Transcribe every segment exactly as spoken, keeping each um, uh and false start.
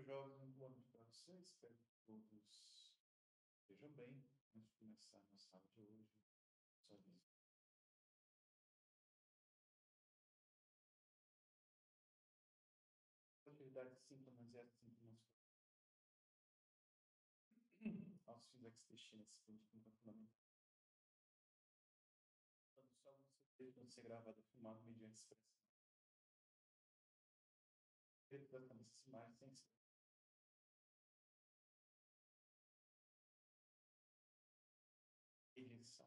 meus jovens, um boa noite para vocês. Espero que todos estejam bem. Antes de começar a nossa aula de hoje, só aviso. Atividade de sintomas e as sintomas aos fins existentes fundamental. Todo só você pode ser gravado ou filmado mediante expressão. Exatamente essas imagens sem ser. Edição.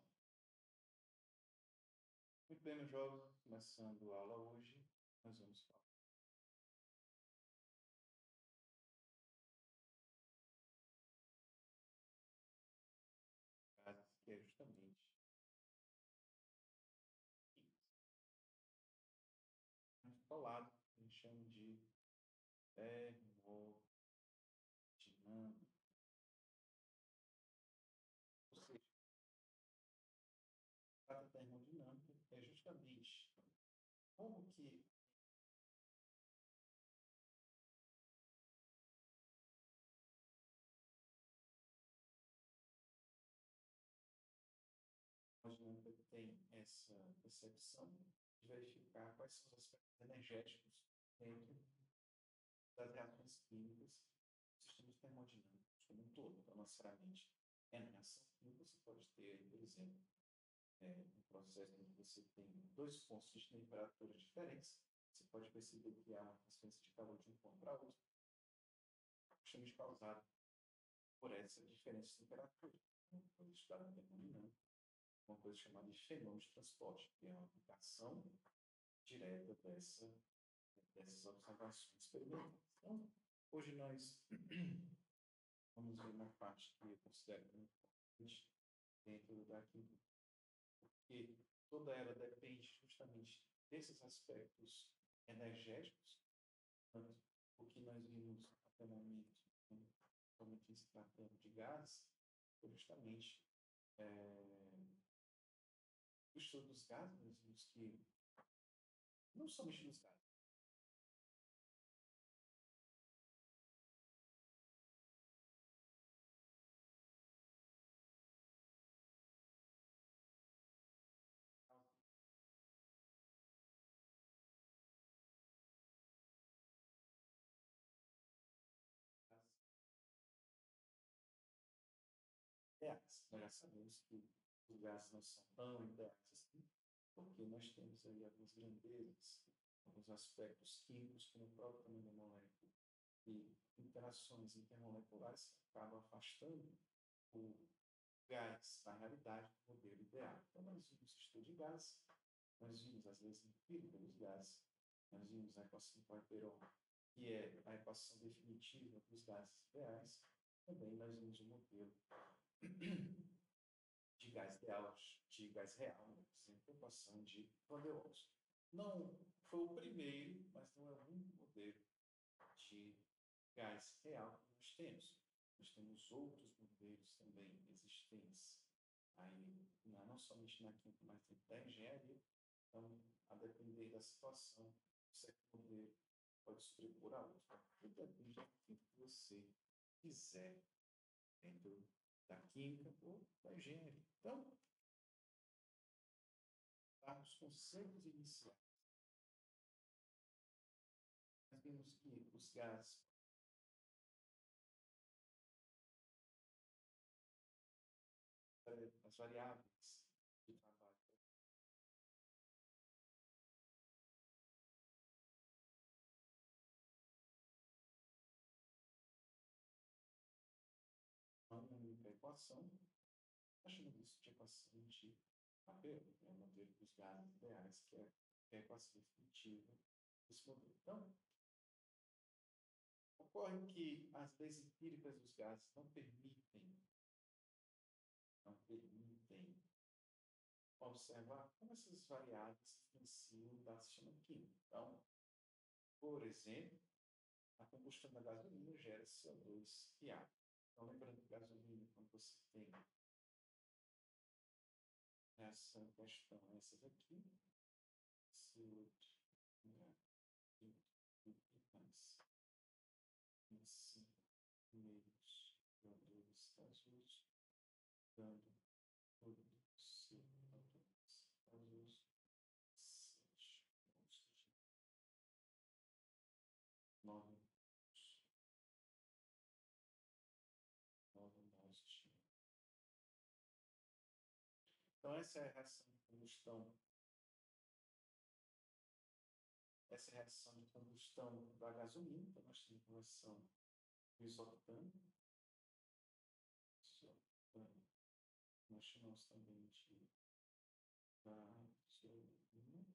Muito bem, meus jovens, começando a aula hoje, nós vamos falar. Que é justamente ao lado, a gente chama de termodinâmica. Ou seja, a termodinâmica é justamente como que a dinâmica tem essa percepção de verificar quais são os aspectos energéticos dentro das reações químicas, sistemas termodinâmicos como um todo. Então, não necessariamente é na reação química, você pode ter, por exemplo, é, um processo em que você tem dois pontos de temperatura diferentes, você pode perceber que há uma transferência de calor de um ponto para outro, justamente causado por essa diferença de temperatura. Então, foi estudado na termodinâmica uma coisa chamada de fenômeno de transporte, que é uma aplicação direta dessa, dessas observações experimentais. Então, hoje nós vamos ver uma parte que eu considero muito importante dentro da química, porque toda ela depende justamente desses aspectos energéticos, tanto o que nós vimos até o momento, somente se tratando de gás, foi justamente é, o estudo dos gases, nós vimos que não somente dos gases, ideais. Nós já sabemos que os gases não são tão ideais assim, porque nós temos aí algumas grandezas, alguns aspectos químicos, como o próprio tamanho da molécula, e interações intermoleculares que acabam afastando o gás, na realidade, do modelo ideal. Então, nós vimos o estudo de gás, nós vimos as leis empíricas dos gases, nós vimos a equação de Poisson, que é a equação definitiva dos gases ideais, também nós vimos o modelo de gás ideal, de gás real, né? Sem preocupação de Van der Waals. Não foi o primeiro, mas não é o único modelo de gás real que nós temos. Nós temos outros modelos também existentes, aí, não somente na química, mas dentro da engenharia. Então, a depender da situação, certo modelo pode sobrepor a outra. Tudo depende daquilo que você quiser dentro da química ou da engenharia. Então, para os conceitos iniciais, nós vimos que os gases as variáveis de trabalho uma única equação, nós chamamos isso de equação de Papel, é o modelo dos gases ideais, que é a equação definitiva desse modelo. Então, ocorre que as leis empíricas dos gases não permitem, não permitem observar como essas variáveis influenciam da sistema químico. Então, por exemplo, a combustão da gasolina gera C O dois e água. Então, lembrando que gasolina, quando você tem essa questão, essas aqui, C O dois, né, e mais usos, dando todo o seu autorização aos usos sete pontos de nove nove mols de. Então, essa é a reação de combustão. Essa é a reação de combustão da gasolina. Então, nós temos a reação do isoctano. Isoctano. Nós chamamos também de gasolina.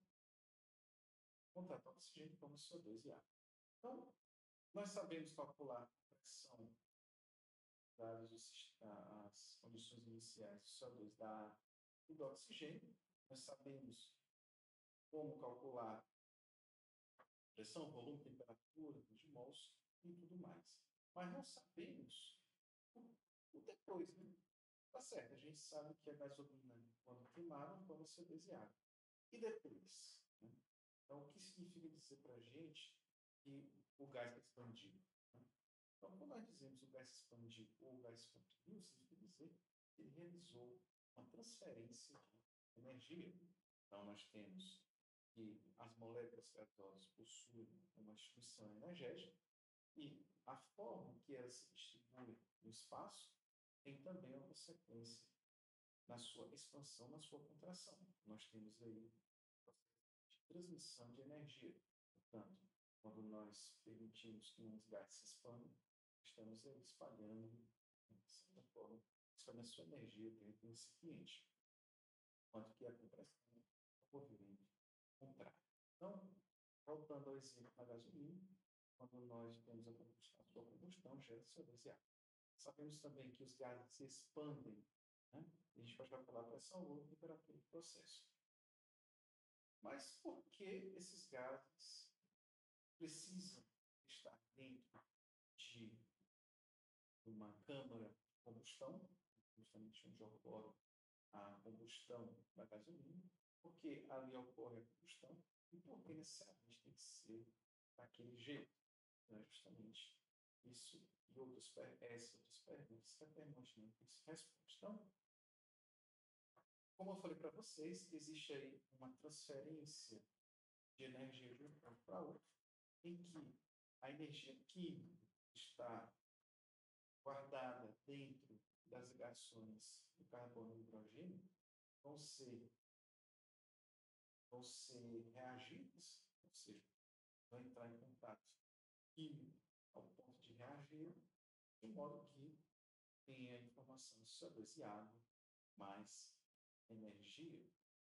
Contato oxigênio como C O dois e água. Então, nós sabemos calcular a pressão dadas as condições iniciais do C O dois da água e do oxigênio. Nós sabemos como calcular pressão, volume, temperatura, de mols e tudo mais. Mas não sabemos o, o depois, né? Tá certo, a gente sabe que a gasolina, quando queimada, forma C O dois e água. E depois? Né? Então, o que significa dizer para a gente que o gás é expandido? Né? Então, quando nós dizemos o gás expandido ou o gás comprimido, significa dizer que ele realizou uma transferência de energia. Então, nós temos que as moléculas gasosas possuem uma distribuição energética e a forma que elas se distribuem no espaço tem também uma consequência na sua expansão, na sua contração. Nós temos aí de transmissão de energia. Portanto, quando nós permitimos que um gás se expanda, estamos aí espalhando, de certa forma, espalhando a sua energia dentro do recipiente. Enquanto que a compressão ocorre contrário. Então, voltando ao exemplo da gasolina, quando nós temos a combustão, a sua combustão gera C O dois e água. Sabemos também que os gases se expandem, né? A gente pode calcular a pressão, volume e temperatura do processo. Mas por que esses gases precisam estar dentro de uma câmara de combustão, justamente onde ocorre a combustão da gasolina? Porque ali ocorre a combustão e porque necessariamente tem que ser daquele jeito. Então, é justamente isso e outras, essas outras perguntas que a termodinâmica se responde. Então, como eu falei para vocês, existe aí uma transferência de energia de um ponto para outro, em que a energia química está guardada dentro das ligações do carbono e hidrogênio, vão ser, vão ser reagidas, ou seja, vão entrar em contato químico ao ponto de reagir, de modo que tenha a informação C O dois e água mais energia.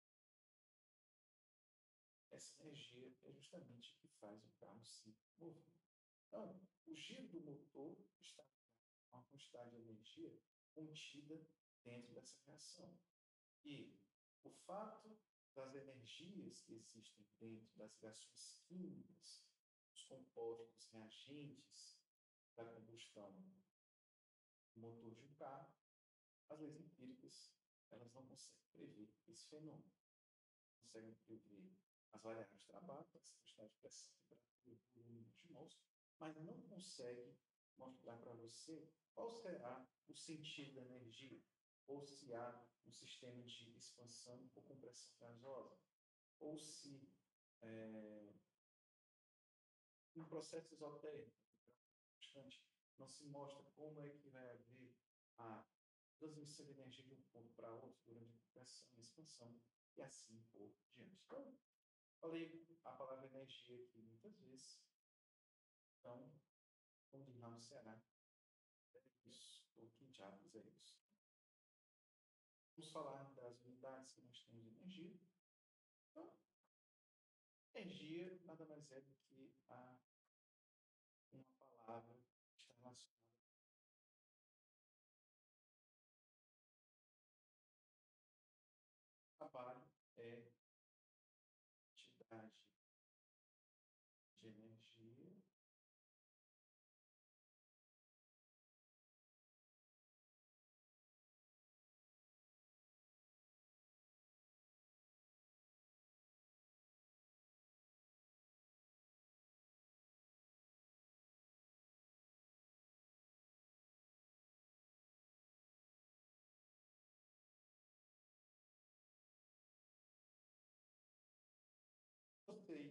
Essa energia é justamente o que faz o carro se mover. Então, o giro do motor está com uma quantidade de energia contida dentro dessa reação. E o fato das energias que existem dentro das reações químicas, os compostos reagentes da combustão do motor de um carro, as leis empíricas, elas não conseguem prever esse fenômeno. Conseguem prever as variáveis de trabalho, a quantidade de pressão, temperatura, volume de mols, mas não consegue mostrar para você qual será o sentido da energia, ou se há um sistema de expansão ou compressão gasosa, ou se é, um processo isotérmico constante não se mostra como é que vai haver a transmissão de energia de um ponto para outro durante a compressão e expansão, e assim por diante. Então, falei a palavra energia aqui muitas vezes. Então, como diz lá no Ceará, é isso. O que diabos é isso? Vamos falar das unidades que nós temos de energia. Então, energia nada mais é do que a, uma palavra que está relacionada. Trabalho é quantidade de energia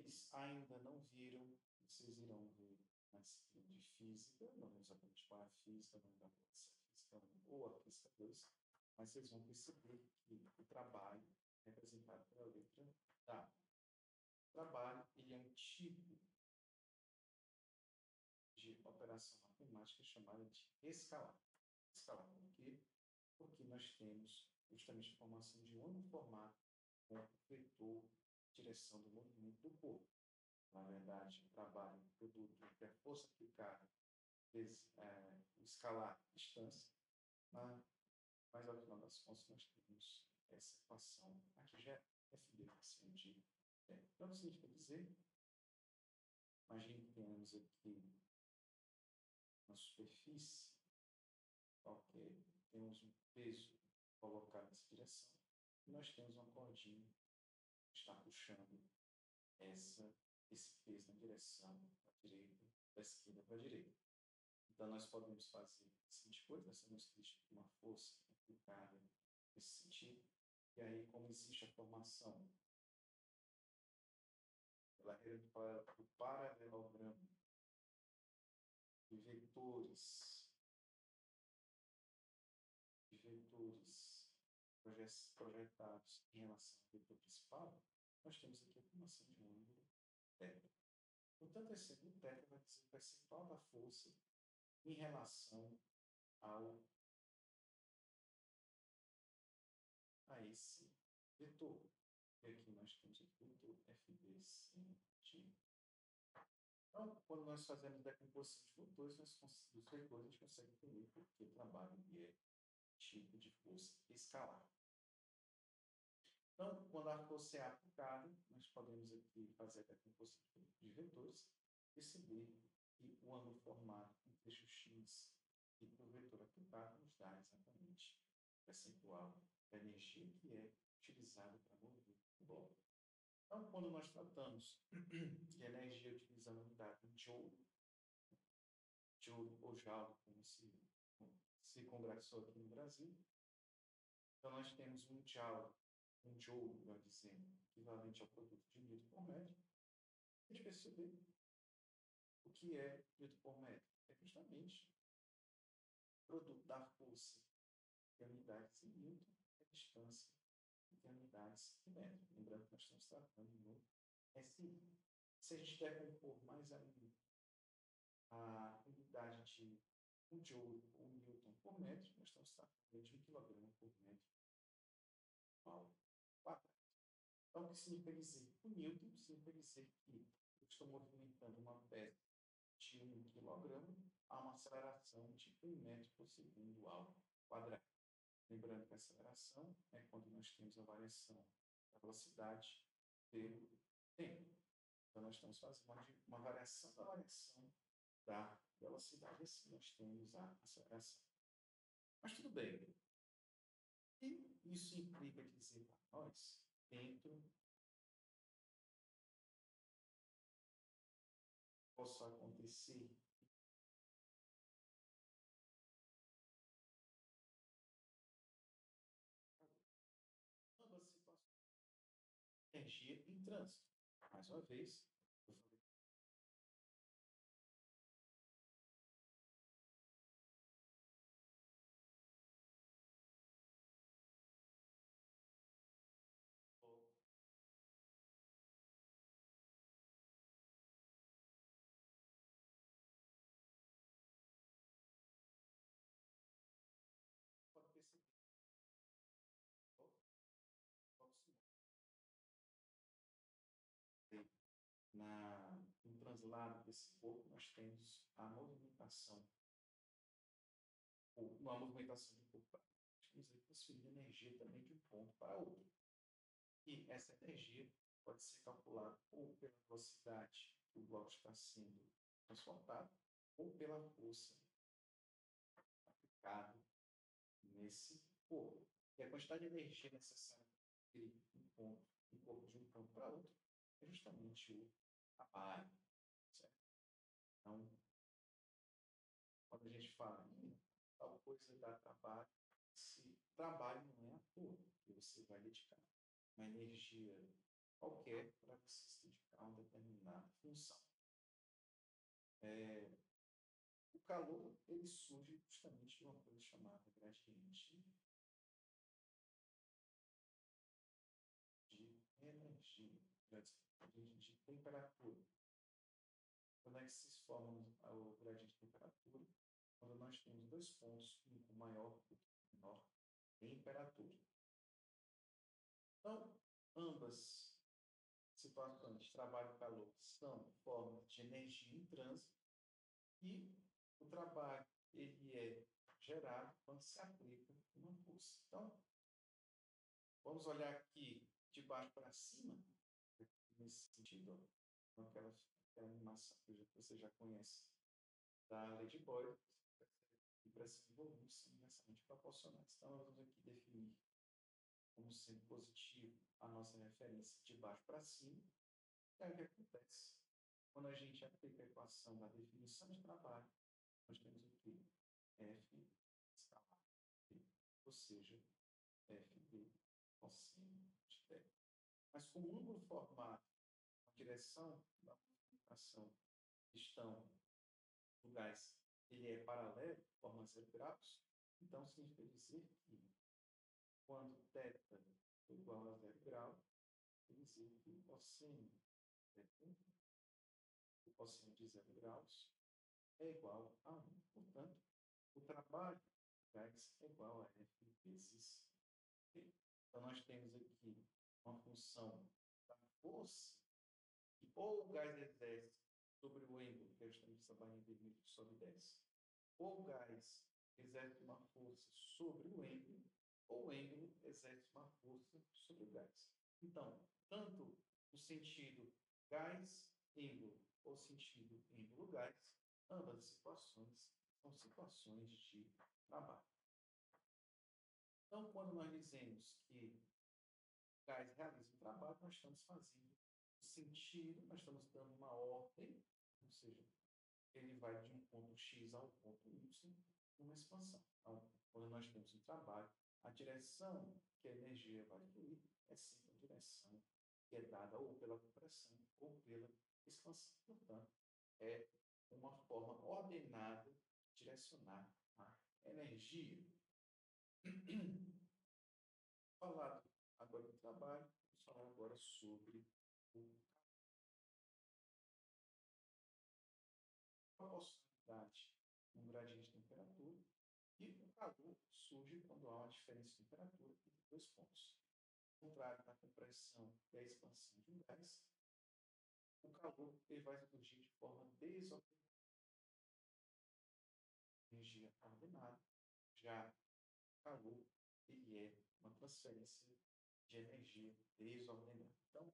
vocês ainda não viram, vocês irão ver na disciplina de física, não vamos aprender para a física, não dá para ser física um ou a física dois, mas vocês vão perceber que o trabalho é representado pela letra A. O trabalho, ele é um tipo de operação matemática chamada de escalar. Escalar por quê? Porque nós temos justamente a formação de um único formato com o vetor de direção do movimento do corpo. Na verdade, o trabalho, o produto entre a força aplicada vezes é, escalar a distância, mas, mas ao final das contas nós temos essa equação aqui já é F D assim, de é, então, o que significa dizer, imagine que temos aqui uma superfície, ok, temos um peso colocado nessa direção, e nós temos uma cordinha que está puxando essa, esse peso na direção da direita, da esquerda para a direita. Então, nós podemos fazer a seguinte coisa, nós temos uma força aplicada nesse sentido, e aí, como existe a formação pela regra do paralelogramo de vetores, de vetores projetados em relação ao vetor principal, nós temos aqui a formação de um ângulo θ. Portanto, esse ângulo θ vai dizer o percentual da força em relação ao, a esse vetor. E aqui nós temos o vetor F B C. Então, quando nós fazemos decomposição de vetores, nós, dos vetores, a gente consegue entender porque o trabalho é tipo de força escalar. Então, quando a força é aplicada, nós podemos aqui fazer a decomposição de vetores, perceber que o ângulo formado com trecho X e o vetor aplicado nos dá exatamente o percentual da energia que é utilizada para mover o bloco. Então, quando nós tratamos de energia utilizando a unidade de joule, joule ou joule, como se, se congraçou aqui no Brasil, então nós temos um joule, um joule, melhor dizendo, equivalente ao produto de newton por metro. A gente perceber o que é newton por metro. É justamente o produto da força em unidades em newton e a distância em unidades em metro. Lembrando que nós estamos tratando no S I. Se a gente quer compor mais ainda a unidade de um joule ou um newton por metro, nós estamos tratando de um quilograma por metro ao quadrado. Então, o que significa dizer? O newton significa dizer que eu estou movimentando uma peça de um quilograma a uma aceleração de um metro por segundo ao quadrado. Lembrando que a aceleração é quando nós temos a variação da velocidade pelo tempo. Então, nós estamos fazendo uma, uma variação da variação da velocidade, assim nós temos a aceleração. Mas tudo bem. E isso implica dizer para nós, dentro, possa acontecer ambas situações. Energia em trânsito. Mais uma vez, eu falei pode perceber na, no translado desse corpo, nós temos a movimentação, ou uma movimentação de corpo para nós temos aí transferir energia também de um ponto para outro. E essa energia pode ser calculada ou pela velocidade que o bloco está sendo transportado, ou pela força aplicada nesse corpo. E a quantidade de energia necessária para um ponto, um corpo de um ponto para outro, é justamente o trabalho. Certo? Então, quando a gente fala em tal coisa dá trabalho, se trabalho não é à toa, porque você vai dedicar uma energia qualquer para você se dedicar a uma determinada função. É, o calor ele surge justamente de uma coisa chamada gradiente de energia, gradiente de temperatura. Quando é que se forma o gradiente de temperatura? Quando nós temos dois pontos, um maior do que o menor temperatura. Então, ambas situações, trabalho e calor, são formas de energia em trânsito e o trabalho ele é gerado quando se aplica uma força. Então, vamos olhar aqui de baixo para cima, nesse sentido, com aquela, aquela animação que você já conhece da lei de Boyle, e pressão e volume são inversamente proporcionais. Então, nós vamos aqui definir como sendo positivo a nossa referência de baixo para cima. E aí o que acontece? Quando a gente aplica a equação da definição de trabalho, nós temos aqui F escalar T, ou seja, F D cosseno de θ. Mas como o ângulo formado na direção da movimentação estão do gás, ele é paralelo, forma zero graus, então significa dizer que quando θ é igual a zero grau, quer dizer que o cosseno θ, o cosseno de zero graus, é igual a um. Portanto, o trabalho do gás é igual a F vezes T. Então, nós temos aqui uma função da força que ou o gás exerce sobre o êmbolo, que é justamente essa barrinha vermelha que sobe e desce, ou o gás exerce uma força sobre o êmbolo, ou o êmbolo exerce uma força sobre o gás. Então, tanto no sentido gás-êmbolo ou sentido êmbolo-gás, ambas as situações são situações de trabalho. Então, quando nós dizemos que o gás realiza um trabalho, nós estamos fazendo o sentido, nós estamos dando uma ordem, ou seja, ele vai de um ponto X ao ponto Y, numa expansão. Então, quando nós temos um trabalho, a direção que a energia vai fluir é sempre a direção que é dada ou pela compressão ou pela expansão. Portanto, é uma forma ordenada de direcionar a energia. Falado agora do trabalho, vamos falar agora sobre a proporcionalidade no gradiente de temperatura. E o calor surge quando há uma diferença de temperatura entre dois pontos. Ao contrário da compressão e a expansão de um gás, o calor ele vai surgir de forma desordenada. Energia ordenada, já o calor ele é uma transferência de energia desordenada. Então,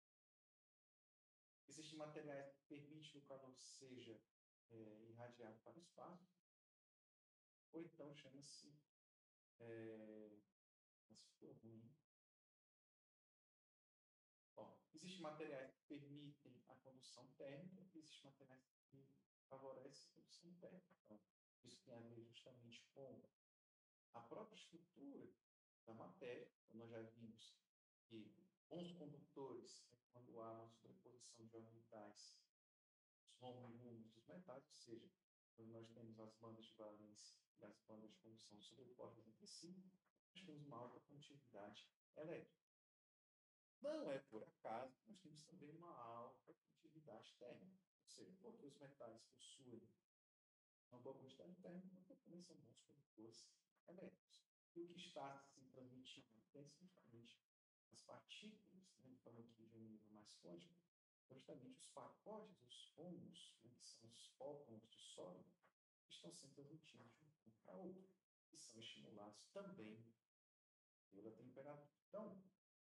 existem materiais que permitem que o calor seja é, irradiado para o espaço, ou então chama-se é, mas ficou ruim. Bom, existem materiais que permitem a condução térmica, e existem materiais que favorecem a condução térmica. Então, isso tem a ver justamente com a própria estrutura da matéria. Nós já vimos que bons condutores, quando há uma sobreposição de orbitais, os homônimos dos metais, ou seja, quando nós temos as bandas de valência e as bandas de condução sobrepostas entre si, nós temos uma alta condutividade elétrica. Não é por acaso que nós temos também uma alta condutividade térmica, ou seja, porque os metais possuem uma boa quantidade térmica, porque também são bons condutores elétricos. E o que está se transmitindo é simplesmente as partículas, né, falando aqui de um nível mais quântico, justamente os pacotes, os fomos, né, que são os fótons de sólido, que estão sendo transmitidos de um ponto para outro, e são estimulados também pela temperatura. Então,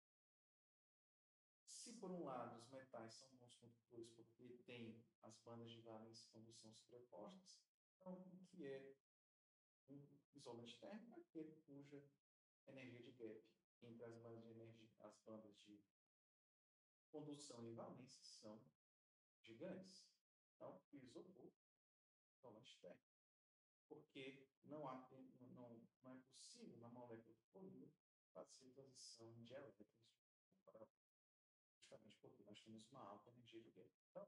se por um lado os metais são bons condutores porque têm as bandas de valência e condução sobrepostas, então o que é um isolante térmico é aquele cuja energia de gap entre as bandas de energia, as bandas de condução e valência são gigantes. Então, o isopor é isolante térmico, porque não, há, não, não é possível na molécula de polímero fazer transição de elétrons para justamente porque nós temos uma alta energia de guerra. Então,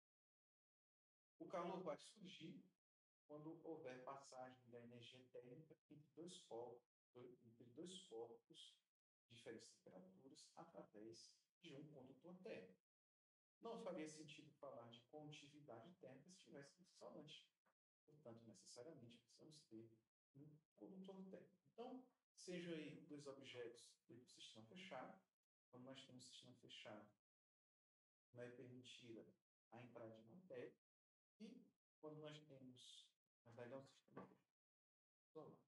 o calor vai surgir quando houver passagem da energia térmica entre dois corpos, entre dois corpos de diferentes temperaturas através de um condutor térmico. Não faria sentido falar de condutividade térmica se estivéssemos isolante. Portanto, necessariamente precisamos ter um condutor térmico. Então, sejam aí dois objetos do sistema fechado. Quando nós temos um sistema fechado, não é permitida a entrada de matéria. E quando nós temos, na verdade, é um sistema isolado.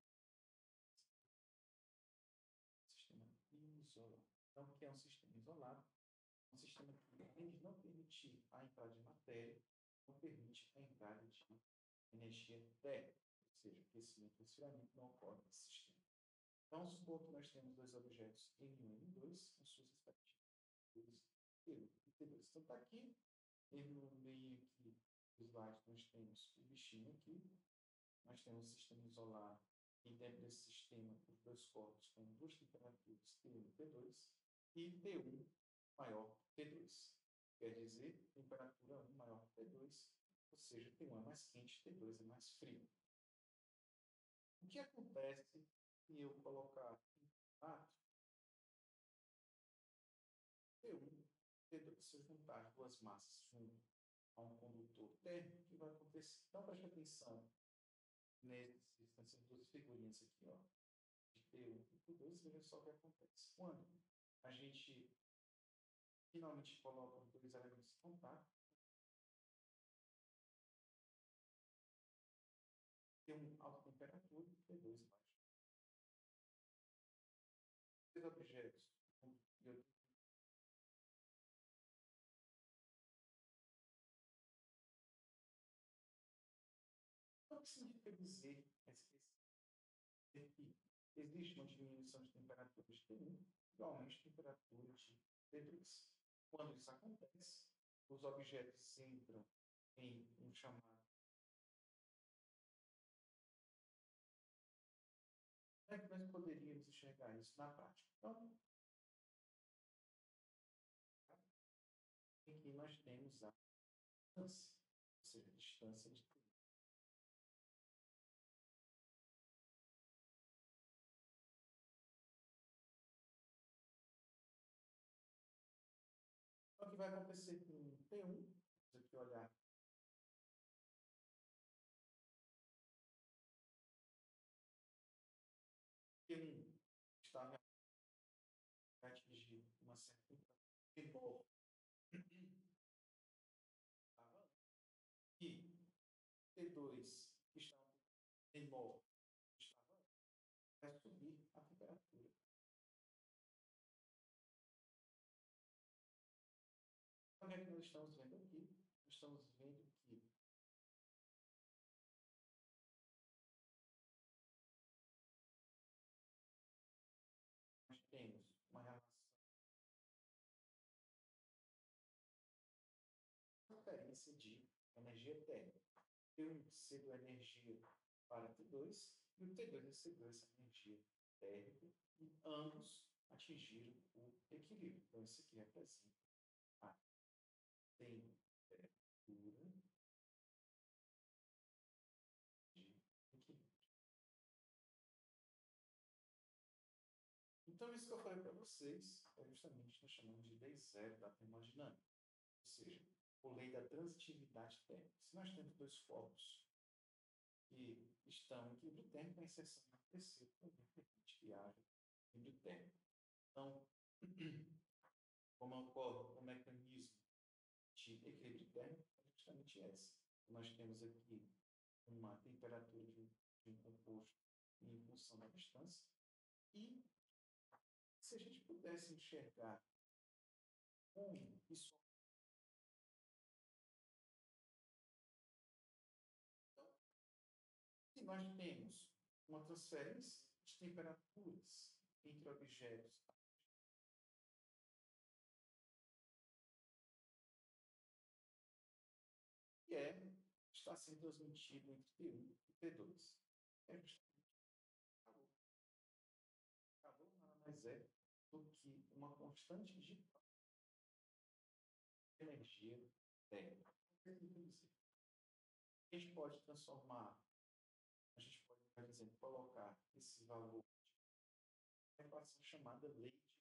Sistema isolado. Então, o que é um sistema isolado? Um sistema que, além de não permitir a entrada de matéria, não permite a entrada de energia térmica, ou seja, aquecimento e resfriamento não ocorre nesse sistema. Então, supor que nós temos dois objetos N um e N dois com suas respectivas T um e T dois. Então, está aqui, no meio aqui do slide, nós temos o bichinho aqui, nós temos o sistema isolado, e dentro desse sistema, os dois corpos com duas temperaturas T um e T dois, e T um maior que T dois. Quer dizer, temperatura um maior que T dois, ou seja, T um é mais quente, T dois é mais frio. O que acontece se eu colocar em contato T um, T dois, se eu juntar as duas massas junto a um condutor térmico, o que vai acontecer? Então, preste atenção nessas, nessas duas figurinhas aqui, ó, de T um e T dois, veja só o que acontece. Quando a gente finalmente coloca os dois elementos em contato, T um alta temperatura e T dois baixa. Dois objetos, eu o que significa dizer que existe uma diminuição de temperatura de T um e aumento de temperatura de T dois. Quando isso acontece, os objetos entram em um chamado. Como é que nós poderíamos enxergar isso na prática? Então, aqui nós temos a distância, ou seja, a distância de T um. Então, o que vai acontecer com T um? Vamos aqui olhar. T um está vai atingir uma certa temperatura e T dois está menor, vai subir a temperatura. Então, o que é que nós estamos vendo aqui? Nós estamos vendo que nós temos uma relação de diferença de energia térmica. T um cedeu energia para T dois e o T dois recebeu essa energia térmica e ambos atingiram o equilíbrio. Então, isso aqui representa a temperatura de equilíbrio. Então, isso que eu falei para vocês é justamente o que nós chamamos de lei zero da termodinâmica, ou seja, a lei da transitividade térmica. Se nós temos dois corpos que estão em equilíbrio térmico, a inserção no terceiro também permite que haja equilíbrio térmico. Então, como ocorre o mecanismo de equilíbrio térmico, é justamente essa. Nós temos aqui uma temperatura de um composto em função da distância e se a gente pudesse enxergar como isso. Então, se nós temos uma transferência de temperaturas entre objetos, que é, está sendo transmitido entre T um e T dois. É justamente calor. Calor nada mais é do que uma constante de energia térmica. O que eu quero dizer? A gente pode transformar, a gente pode, por exemplo, colocar esse valor em equação chamada lei de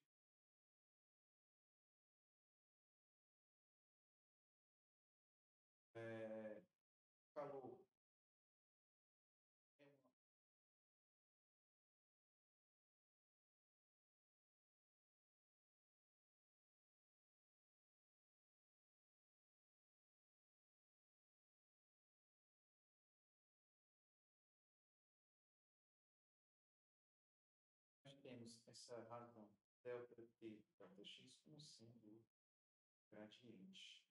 é, calor. É uma, nós temos essa razão delta T, delta X como sendo o gradiente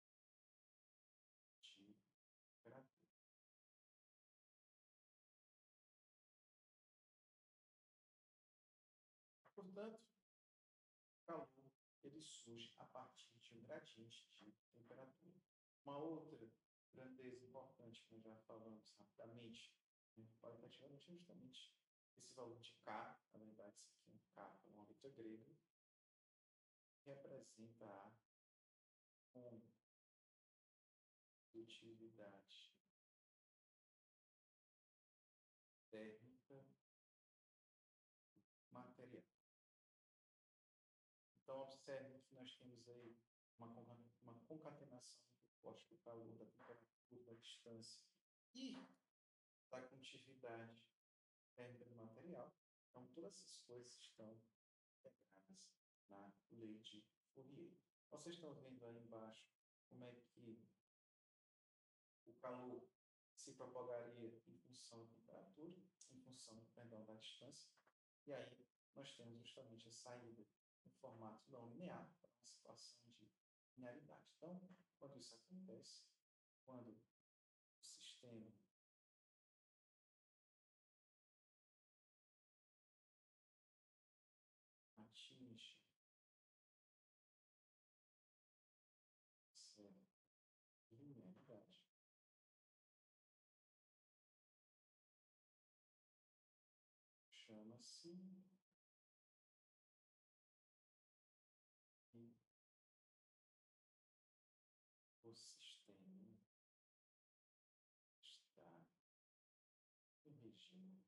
de temperatura. Portanto, o calor ele surge a partir de um gradiente de temperatura. Uma outra grandeza importante que nós já falamos rapidamente, né, qualitativamente, é justamente esse valor de K, na verdade, isso aqui é um K, é uma letra grega, que representa a condutividade térmica material. Então, observe que nós temos aí uma, uma concatenação do composto do calor, da temperatura, da distância e da condutividade térmica do material. Então, todas essas coisas estão integradas na lei de Fourier. Vocês estão vendo aí embaixo como é que o calor se propagaria em função da temperatura, em função, perdão, da distância. E aí nós temos justamente a saída em formato não linear para uma situação de linearidade. Então, quando isso acontece, quando o sistema atinge essa linearidade, chama-se que o sistema está em regime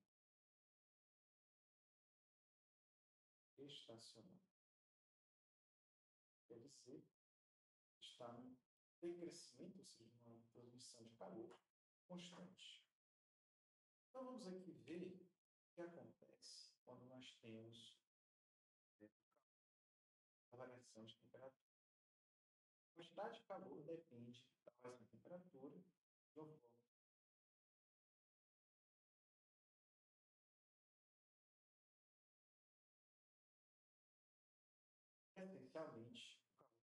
estacionário. Quer dizer, está em decrescimento, ou seja, uma transmissão de calor constante. Então, vamos aqui ver o que acontece quando nós temos a variação de temperatura. A quantidade de calor depende da variação de temperatura e o volume. Essencialmente,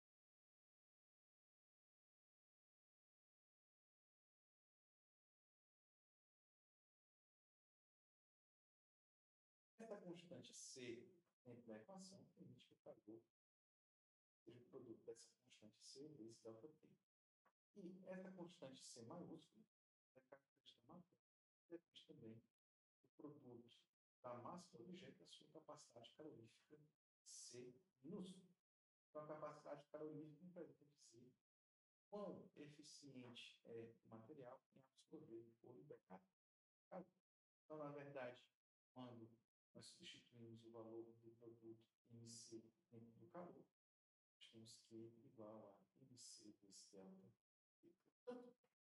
essa constante C dentro da equação permite que o calor seja o produto dessa constante C vezes delta T. E essa constante C maiúscula é característica matéria, depende também do produto da massa do objeto e a sua capacidade calorífica C minúscula. Então, a capacidade calorífica representa dizer quão eficiente é o material em absorver ou liberar calor. Então, na verdade, quando nós substituímos o valor do produto M C dentro do calor, nós temos Q igual a M C vezes delta. Portanto,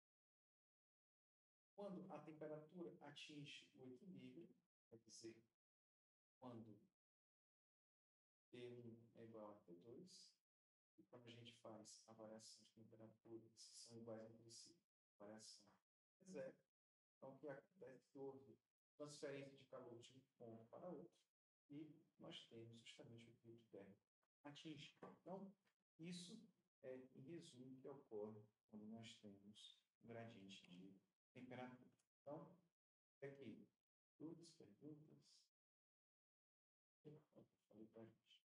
quando a temperatura atinge o equilíbrio, quer dizer, quando T um é igual a T dois, e quando a gente faz a variação de temperatura, se são iguais entre si, a variação é zero. Então, o que acontece é que houve transferência de calor de um ponto para outro e nós temos justamente o equilíbrio térmico atingido. Então, isso é, em resumo, o que ocorre quando nós temos um gradiente de temperatura. Então, aqui, dúvidas, perguntas? Eu falei para a gente.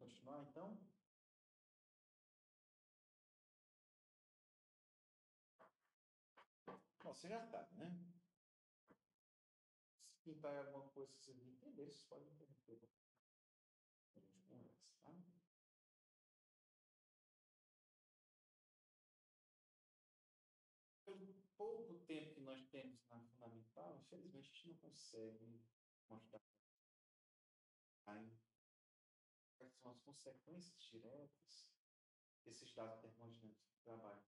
continuar, então? Bom, você já sabe, né? Se pintar alguma coisa que vocês não entenderem, vocês podem interromper. A gente conversa, tá? Pelo pouco tempo que nós temos na fundamental, infelizmente a gente não consegue mostrar aí quais são as consequências diretas desses dados termodinâmicos do trabalho.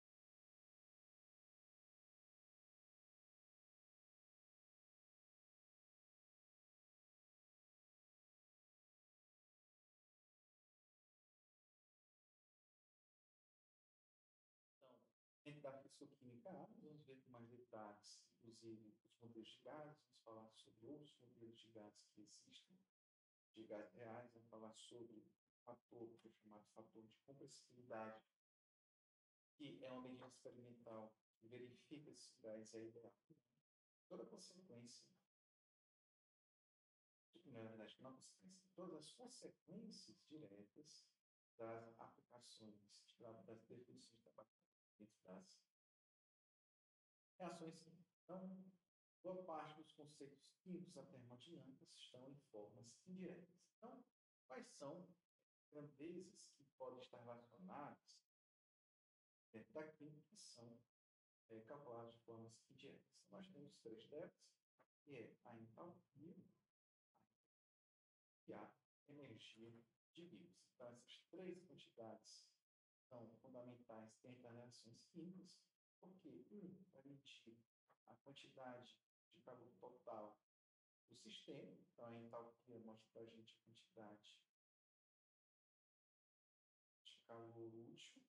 Então, dentro da físico-química, vamos ver com mais detalhes, inclusive os modelos de gases, vamos falar sobre outros modelos de gases que existem, de gases reais, vamos falar sobre o fator, que é chamado fator de compressibilidade, que é uma medida experimental que verifica se o gás é ideal. Toda consequência, na verdade, não consequência, todas as consequências diretas das aplicações, das definições de trabalho dentro das reações químicas. Então, boa parte dos conceitos químicos da termodinâmica estão em formas indiretas. Então, quais são grandezas que podem estar relacionadas dentro da química que são é, calculadas de formas indiretas? Nós temos três delas, que é a entalpia e a energia de Gibbs. Então, essas três quantidades são fundamentais dentro das reações químicas, porque, um, vai medir a quantidade de calor total do sistema, então a entalpia mostra para a gente a quantidade de calor útil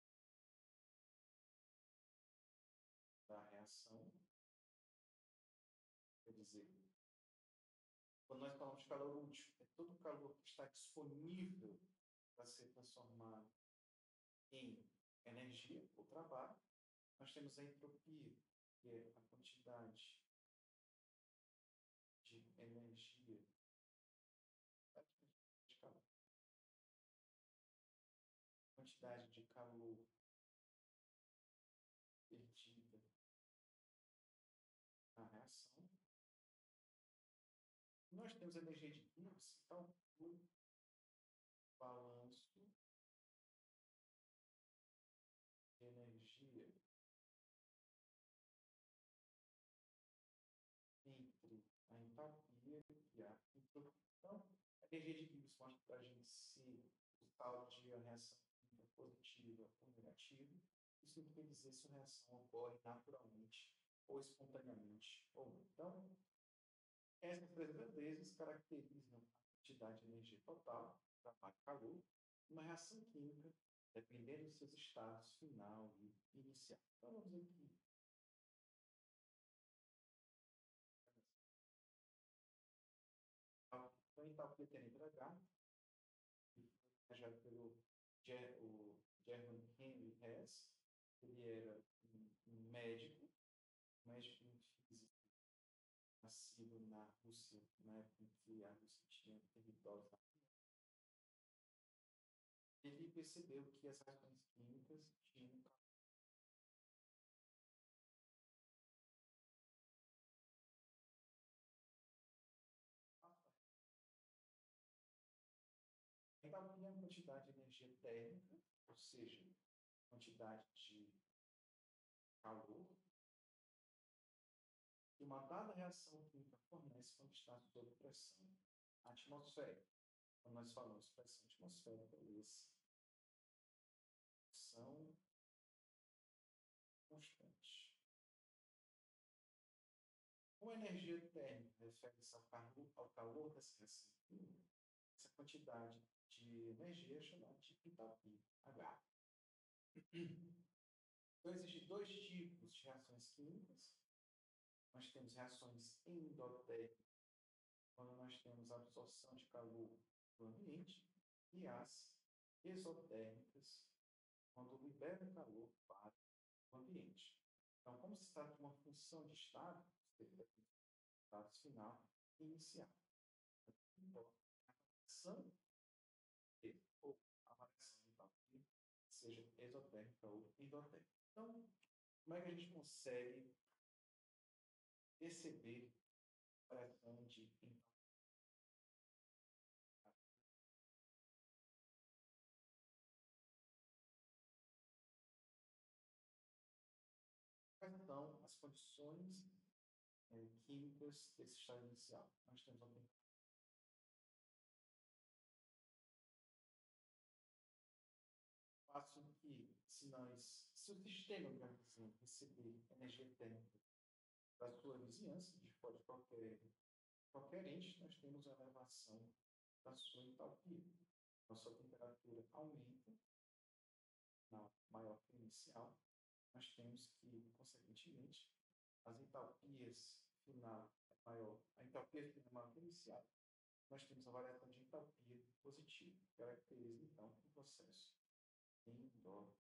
da reação. Quer dizer, quando nós falamos de calor útil, é todo o calor que está disponível para ser transformado em energia ou trabalho. Nós temos a entropia, que é a quantidade de energia de calor. Quantidade de calor perdida na reação. Nós temos a energia de Gibbs, então o balanço de energia entre a entalpia e a entropia. Então, a energia de Gibbs mostra para a gente se o saldo de uma reação é positiva ou negativa. Isso não quer dizer se a reação ocorre naturalmente ou espontaneamente ou não. Então, essas três grandezas caracterizam a quantidade de energia total, trabalho e calor, uma reação química, dependendo dos seus estados final e inicial. Então, vamos aqui. Então, entalpia T N H, que foi viajado pelo Ger o German Henry Hess. Ele era um, um médico, um médico em física, nascido na Rússia, na época em que a Rússia tinha territórios na ele percebeu que as reações químicas tinham então, a quantidade de energia térmica, ou seja, quantidade de calor, que uma dada reação química fornece quando está sob pressão atmosférica. Quando nós falamos de pressão atmosférica, esse pressão constante. Como a energia térmica refere-se ao calor, ao calor dessa reação química, essa quantidade de energia é chamada de entalpia, H. Então, existem dois tipos de reações químicas. Nós temos reações endotérmicas, quando nós temos a absorção de calor do ambiente, e as exotérmicas, quando libera calor para o ambiente. Então, como se trata de uma função de estado, estado final e inicial. Então, a ação exotérmica ou endotérmica. Então, como é que a gente consegue perceber a variação de entropia? Quais são as condições eh, químicas desse estado inicial? Nós temos a temperatura. Faço que, se nós, se o sistema, digamos assim, receber energia térmica da sua vizinhança, de fora de qualquer, qualquer ente, nós temos a elevação da sua entalpia. A sua temperatura aumenta na maior que inicial, nós temos que, consequentemente, as entalpias final é maior, a entalpia final é maior que a inicial, nós temos a variação de entalpia positiva, que caracteriza, então, o processo endotérmico.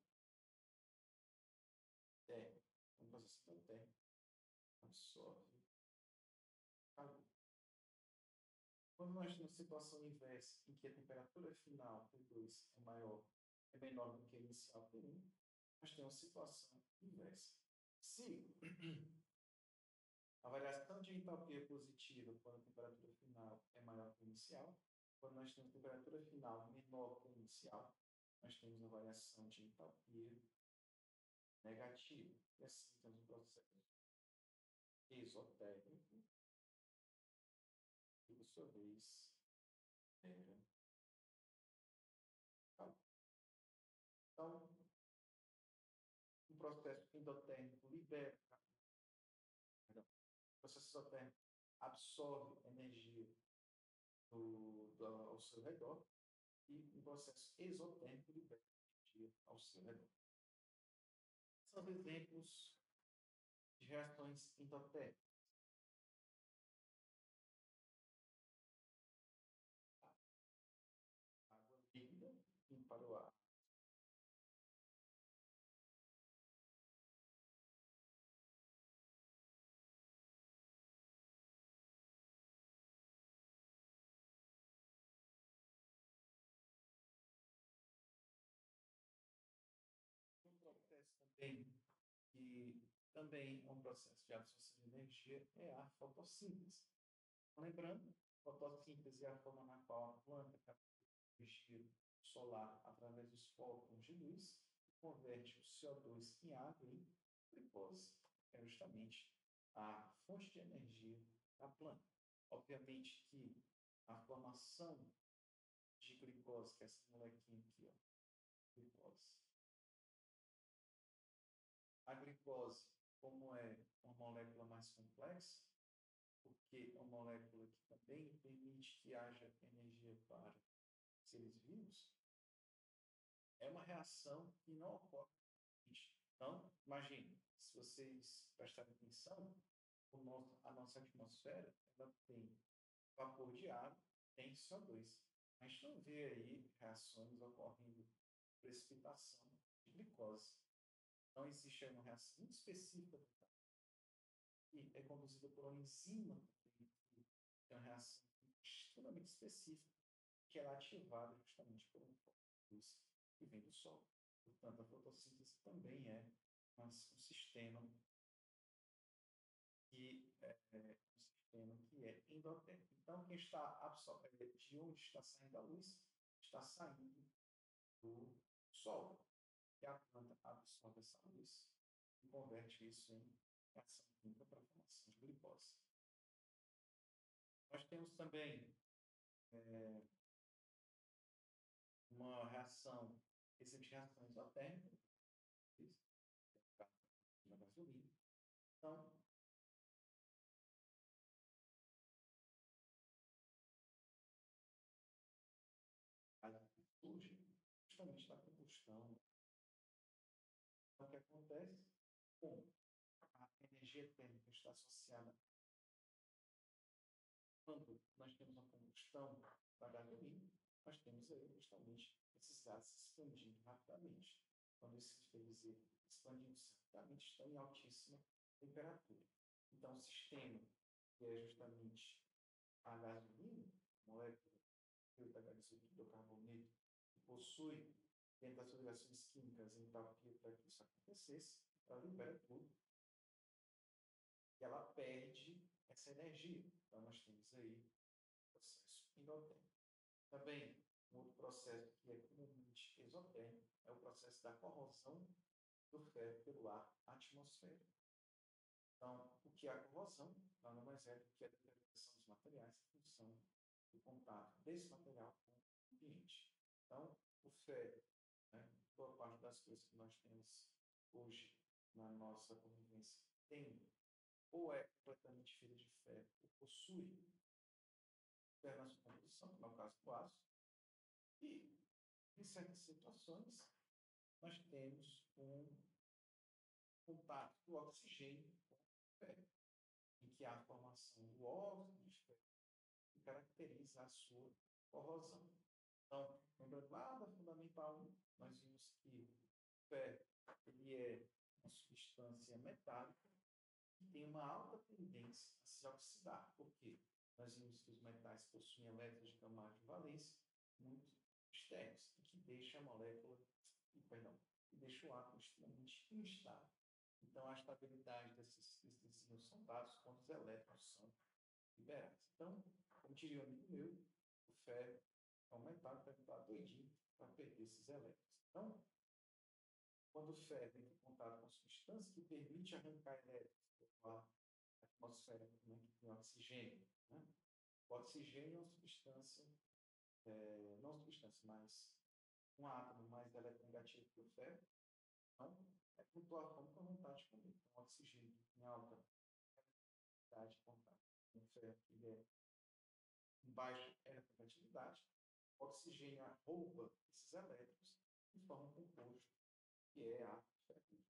Um processo endotérmico absorve calor. Quando nós temos situação inversa, em que a temperatura final T dois é maior, é menor do que a inicial T um, nós temos situação inversa. Se a variação de entalpia positiva quando a temperatura final é maior que a inicial, quando nós temos temperatura final menor que a inicial, nós temos a variação de entalpia negativa. E assim temos um processo exotérmico, que por sua vez gera calor. Então, o processo endotérmico libera calor. O processo exotérmico absorve energia do, do, ao seu redor e o processo exotérmico libera energia ao seu redor. São exemplos de reações endotérmicas. Água líquida indo para o ar. Um processo também que também é um processo de absorção de energia é a fotossíntese. Lembrando, fotossíntese é a forma na qual a planta captura energia solar através dos fótons de luz e converte o C O dois em água em glicose, que é justamente a fonte de energia da planta. Obviamente que a formação de glicose, que é essa molequinha aqui, ó, glicose. A glicose, como é uma molécula mais complexa, porque é uma molécula que também permite que haja energia para seres vivos, é uma reação que não ocorre. Então, imagine, se vocês prestarem atenção, o nosso, a nossa atmosfera ela tem vapor de água, tem C O dois. A gente não vê aí reações ocorrendo precipitação de glicose. Não existe uma reação muito específica e é conduzida por uma enzima que é uma reação extremamente específica que ela é ativada justamente por um foco de luz que vem do Sol. Portanto, a fotossíntese também é um sistema que é, é um sistema que é endotérmico. Então, quem está absorvendo, de onde está saindo a luz, está saindo do Sol. E a planta absorve essa luz e converte isso em reação química para a formação de glicose. Nós temos também é, uma reação, esse tipo de reação isotérmica, na gasolina. Então, a surge justamente da combustão. Então, o que acontece? Bom, a energia térmica está associada quando nós temos a combustão da gasolina, nós temos aí justamente esses gases se expandindo rapidamente. Quando esses gases expandindo-se rapidamente, estão em altíssima temperatura. Então, o sistema, que é justamente a gasolina, molécula do carboneto, que possui dentro das suas reações químicas, entalpia para que isso acontecesse, ela libera tudo e ela perde essa energia. Então, nós temos aí o processo endotérmico. Também, um outro processo que é comumente exotérmico é o processo da corrosão do ferro pelo ar atmosférico. Então, o que é a corrosão? Nada mais é do que a deterioração dos materiais em função do contato desse material com o ambiente. Então, o ferro, né, boa parte das coisas que nós temos hoje na nossa convivência tem ou é completamente feita de ferro ou possui ferro na sua composição, como é o caso do aço, e em certas situações nós temos um contato do oxigênio com o ferro, em que há a formação do óxido de ferro que caracteriza a sua corrosão. Então, lembrando lá da Fundamental um, nós vimos que o ferro ele é uma substância metálica que tem uma alta tendência a se oxidar. Por quê? Nós vimos que os metais possuem elétrons de camada de valência muito externos, e que deixa a molécula, perdão, que deixa o átomo extremamente instável. Então, a estabilidade desses, desses íons são dados quando os elétrons são liberados. Então, como diria um amigo meu, o ferro é um metal que vai estar doidinho para perder esses elétrons. Então, quando o ferro entra em contato com a substância que permite arrancar elétrons pela atmosfera, né, que tem oxigênio, né? O oxigênio é uma substância, é, não substância, mas um átomo mais eletronegativo que o ferro, então é flutuar com muita vontade com ele. Então, o oxigênio em alta eletricidade de contato com o ferro, que é em baixa eletronegatividade, o oxigênio rouba esses elétrons e forma um composto que é a ferro.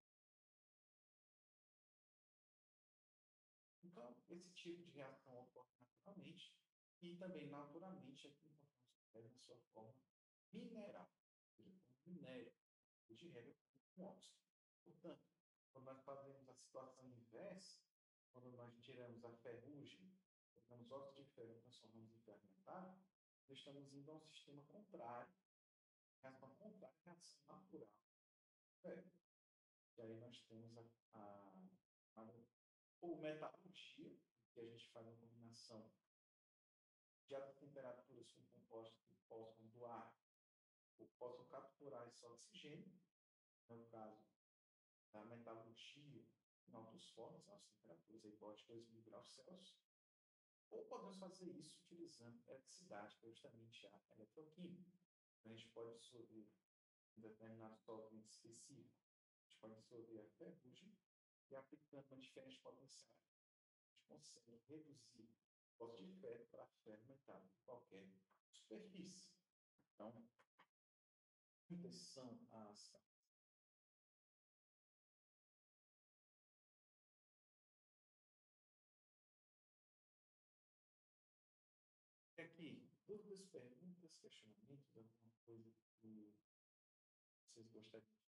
Então, esse tipo de reação ocorre naturalmente e também naturalmente aqui encontramos o ferro na sua forma mineral, ou seja, como minério, de regra com óxido. Portanto, quando nós fazemos a situação inversa, quando nós tiramos a ferrugem, pegamos óxido de ferro e transformamos em ferro metálico, nós estamos indo a um sistema contrário, reação contrária, reação natural do ferro. E aí nós temos a, a, a ou metalurgia, que a gente faz uma combinação de altas temperaturas com compostos que possam doar ou possam capturar esse oxigênio, no caso da metalurgia em altos fornos, altas temperaturas aí pode dois mil graus Celsius, ou podemos fazer isso utilizando eletricidade, que é justamente a eletroquímica. A gente pode dissolver um determinado solvente específico, a gente pode dissolver a ferrugem e aplicando uma diferente potencial, a gente consegue reduzir o óxido de ferro para ferro metálico em qualquer superfície. Então, muitas são as E aqui, dúvidas, perguntas, questionamentos, alguma coisa que vocês gostariam de.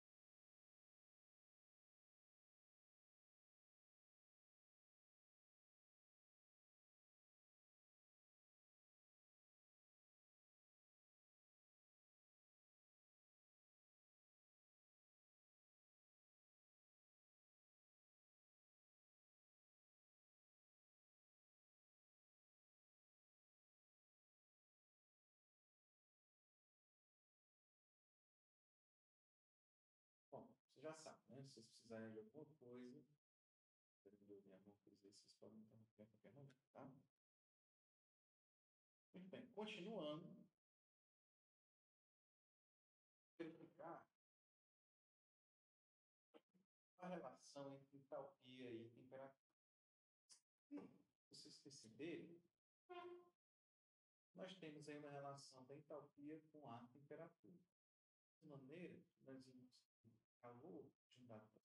Bom, você já sabe, né? Se vocês precisarem de alguma coisa, querendo ouvir alguma coisa aí, vocês podem interromper a qualquer momento, tá? Muito bem, continuando, verificar a relação entre entalpia e temperatura. Hum, vocês perceberam? Nós temos aí uma relação da entalpia com a temperatura. De maneira que nós vimos calor de um dado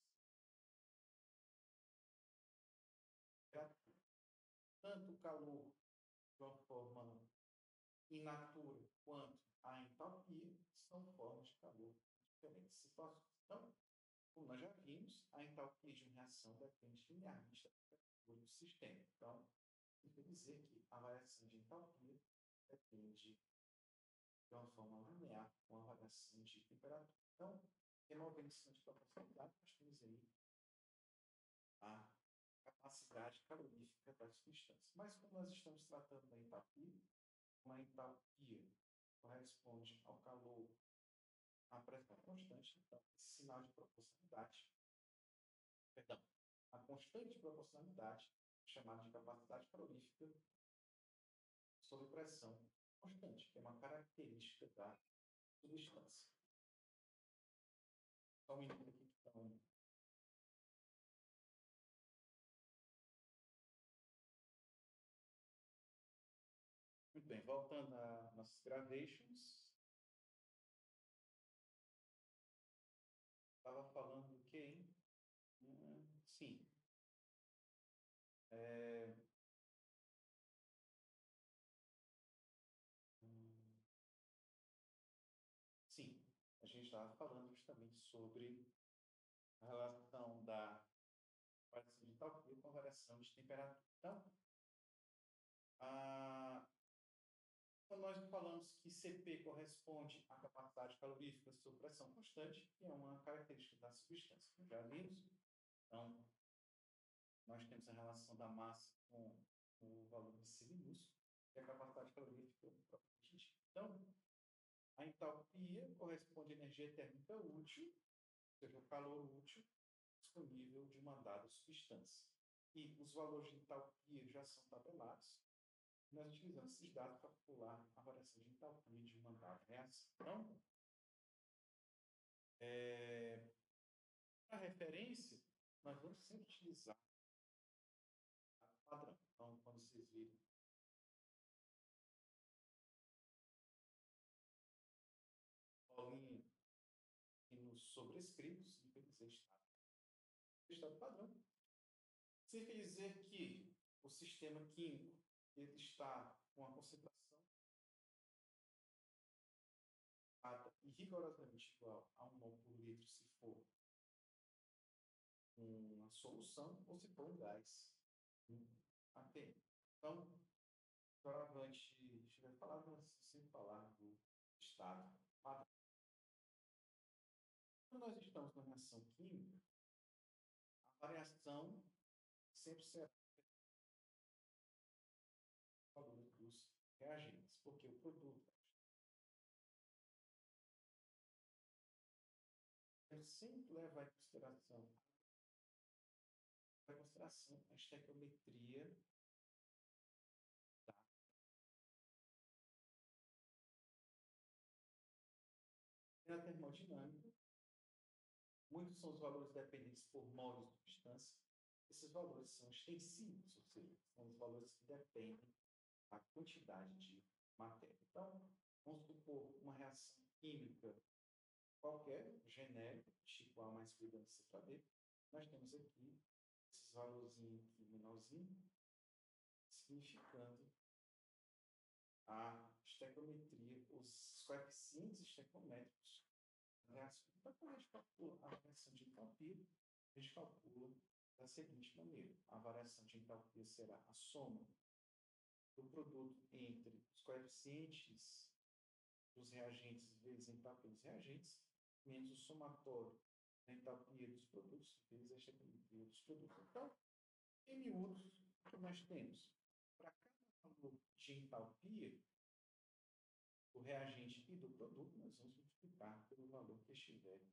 temperatura. Tanto o calor de uma forma in natura quanto a entalpia são formas de calor em diferentes situações. Então, como nós já vimos, a entalpia de uma reação depende linearmente da temperatura do sistema. Então, isso quer dizer que a variação de entalpia depende de uma forma linear com a variação de temperatura. Então, removendo esse de proporcionalidade, nós temos aí a capacidade calorífica das substâncias. Mas como nós estamos tratando da entalpia, uma entalpia corresponde ao calor à pressão constante, então esse sinal de proporcionalidade, perdão, a constante de proporcionalidade, chamada de capacidade calorífica sob pressão constante, que é uma característica da substância. Só um minuto aqui, então. Muito bem, voltando a nossos gravations. Estava falando do quê, hein? Hum, sim. É... Hum, sim, a gente estava falando justamente sobre a relação da variação de entalpia com a variação de temperatura. Então, a... quando nós falamos que C P corresponde à capacidade calorífica sob pressão constante, que é uma característica da substância, já vimos. Então, nós temos a relação da massa com o valor de C minúsculo e a capacidade calorífica propriamente dita. Então, a entalpia corresponde à energia térmica útil, ou seja, o calor útil disponível de uma dada substância. E os valores de entalpia já são tabelados. Nós utilizamos esses dados para calcular a variação de entalpia de uma dada reação. Então, é, para referência, nós vamos sempre utilizar o padrão. Então, quando vocês virem bolinha e nos sobrescritos, significa dizer estado padrão. Significa dizer que o sistema químico ele está com a concentração e rigorosamente igual a um mol por litro se for uma solução ou se for um gás, um A P M. Então, doravante estiver falado, nós sempre falar do estado padrão. Quando nós estamos na reação química, a variação sempre será o valor dos reagentes, porque o produto sempre leva em consideração a consideração a estequiometria da na termodinâmica. Muitos são os valores dependentes por moles de substância. Esses valores são extensivos, ou seja, são os valores que dependem da quantidade de matéria. Então, vamos supor uma reação química qualquer, genérica, tipo A mais B dando C para B. Nós temos aqui esses valorzinhos aqui menorzinho, significando a estequiometria, os coeficientes estequiométricos da reação. Então, quando a gente calcula a variação de entalpia, a gente calcula da seguinte maneira: a variação de entalpia será a soma do produto entre os coeficientes dos reagentes vezes a entalpia dos reagentes, menos o somatório da entalpia dos produtos vezes a estequiometria dos produtos. Então, em miúdos, o que nós temos? Para cada valor de entalpia do reagente e do produto, nós vamos multiplicar pelo valor que estiver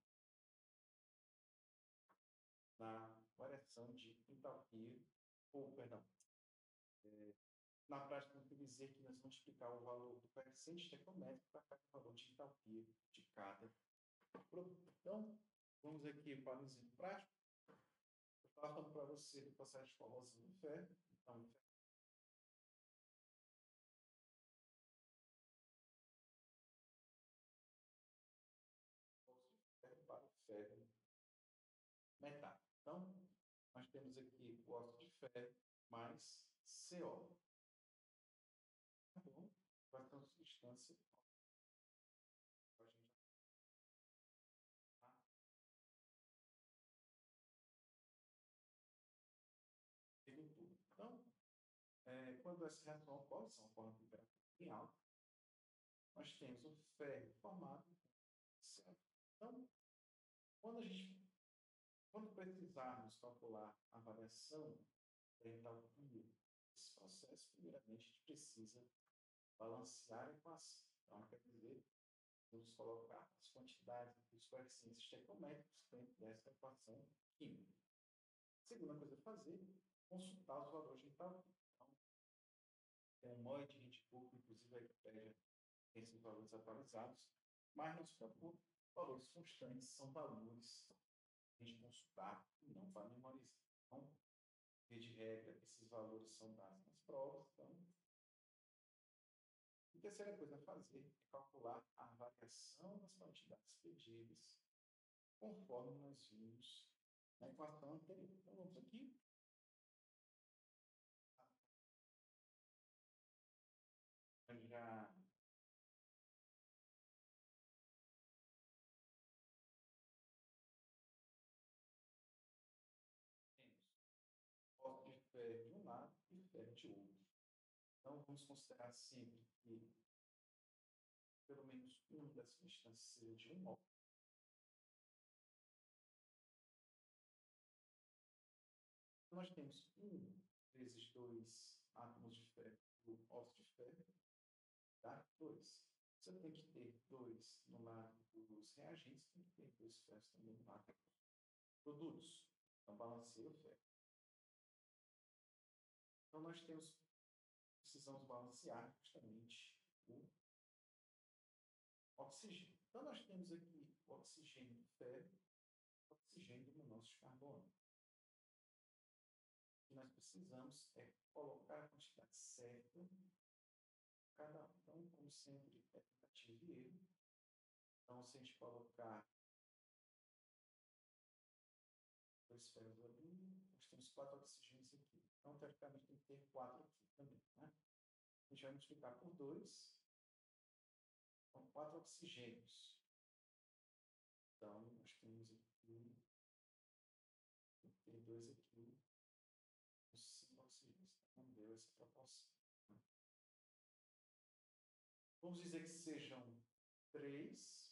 na variação de entalpia, ou, perdão, é, na prática, eu quero dizer que nós vamos multiplicar o valor do coeficiente estequiométrico para cada valor de entalpia de cada produto. Então, vamos aqui para o exemplo prático. Eu estava falando para você do processo de formação do ferro. Então, ferro para o ferro metálico. Então, nós temos aqui o óxido de ferro mais C O. Tá bom? Vai ter uma substância. A gente tá? Então, é, quando essa reação ocorre, são ocorre a temperatura bem alta, nós temos o ferro formado, certo? Então, quando a gente, quando precisarmos calcular a variação da entalpia desse processo, primeiramente a gente precisa balancear a equação. Então, quer dizer, vamos colocar as quantidades dos coeficientes estequiométricos dentro dessa equação química. A segunda coisa a fazer é consultar os valores de entalpia. Então, tem um monte de gente pública, inclusive a Wikipédia, tem esses valores atualizados, mas não se preocupe, valores constantes são valores a gente consultar e não para memorizar. Então, via de regra, esses valores são dados nas provas. Então, a terceira coisa a fazer é calcular a variação das quantidades pedidas, conforme nós vimos na equação anterior. Então, vamos aqui. Já temos fósforo de ferro de um lado e ferro de outro. Então, vamos considerar sempre que pelo menos uma das substâncias seja de um mol. Nós temos um vezes dois átomos de ferro do óxido de ferro, tá? dois. Você tem que ter dois no lado dos reagentes, tem que ter dois ferros também no lado dos produtos. Então, balanceia o ferro. Então, nós temos, precisamos balancear justamente o oxigênio. Então, nós temos aqui o oxigênio do ferro, o oxigênio do monóxido de carbono. O que nós precisamos é colocar a quantidade certa cada um. Então, como sempre, é tentativa e erro. Então, se a gente colocar dois ferros ali, nós temos quatro oxigênios aqui. Então, teoricamente, tem que ter quatro aqui também, né? A gente vai multiplicar por dois. Então, quatro oxigênios. Então, nós temos aqui, tem dois aqui, cinco oxigênios. Então, não deu essa proporção. Vamos dizer que sejam três,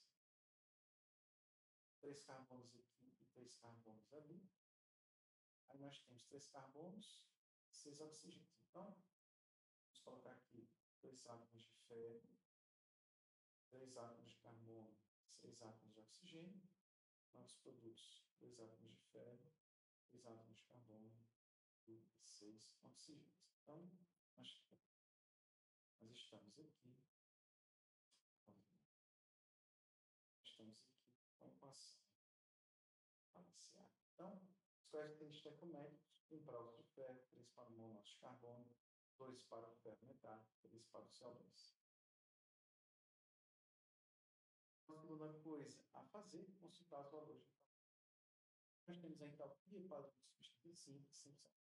três carbonos aqui e três carbonos ali. Aí nós temos três carbonos, seis oxigênios. Então, vamos colocar aqui dois átomos de ferro, três átomos de carbono, seis átomos de oxigênio. Nossos produtos, dois átomos de ferro, três átomos de carbono e seis oxigênios. Então, nós, nós estamos aqui, nós estamos aqui com a equação balanceada. Então, os coeficientes estequiométricos, um para o óxido de ferro, três para o monóxido de carbono, dois para o ferro metálico, três para o C O dois. A segunda coisa a fazer é consultar os valores de entalpia. Nós temos a entalpia padrão de substância simples, cem por cento.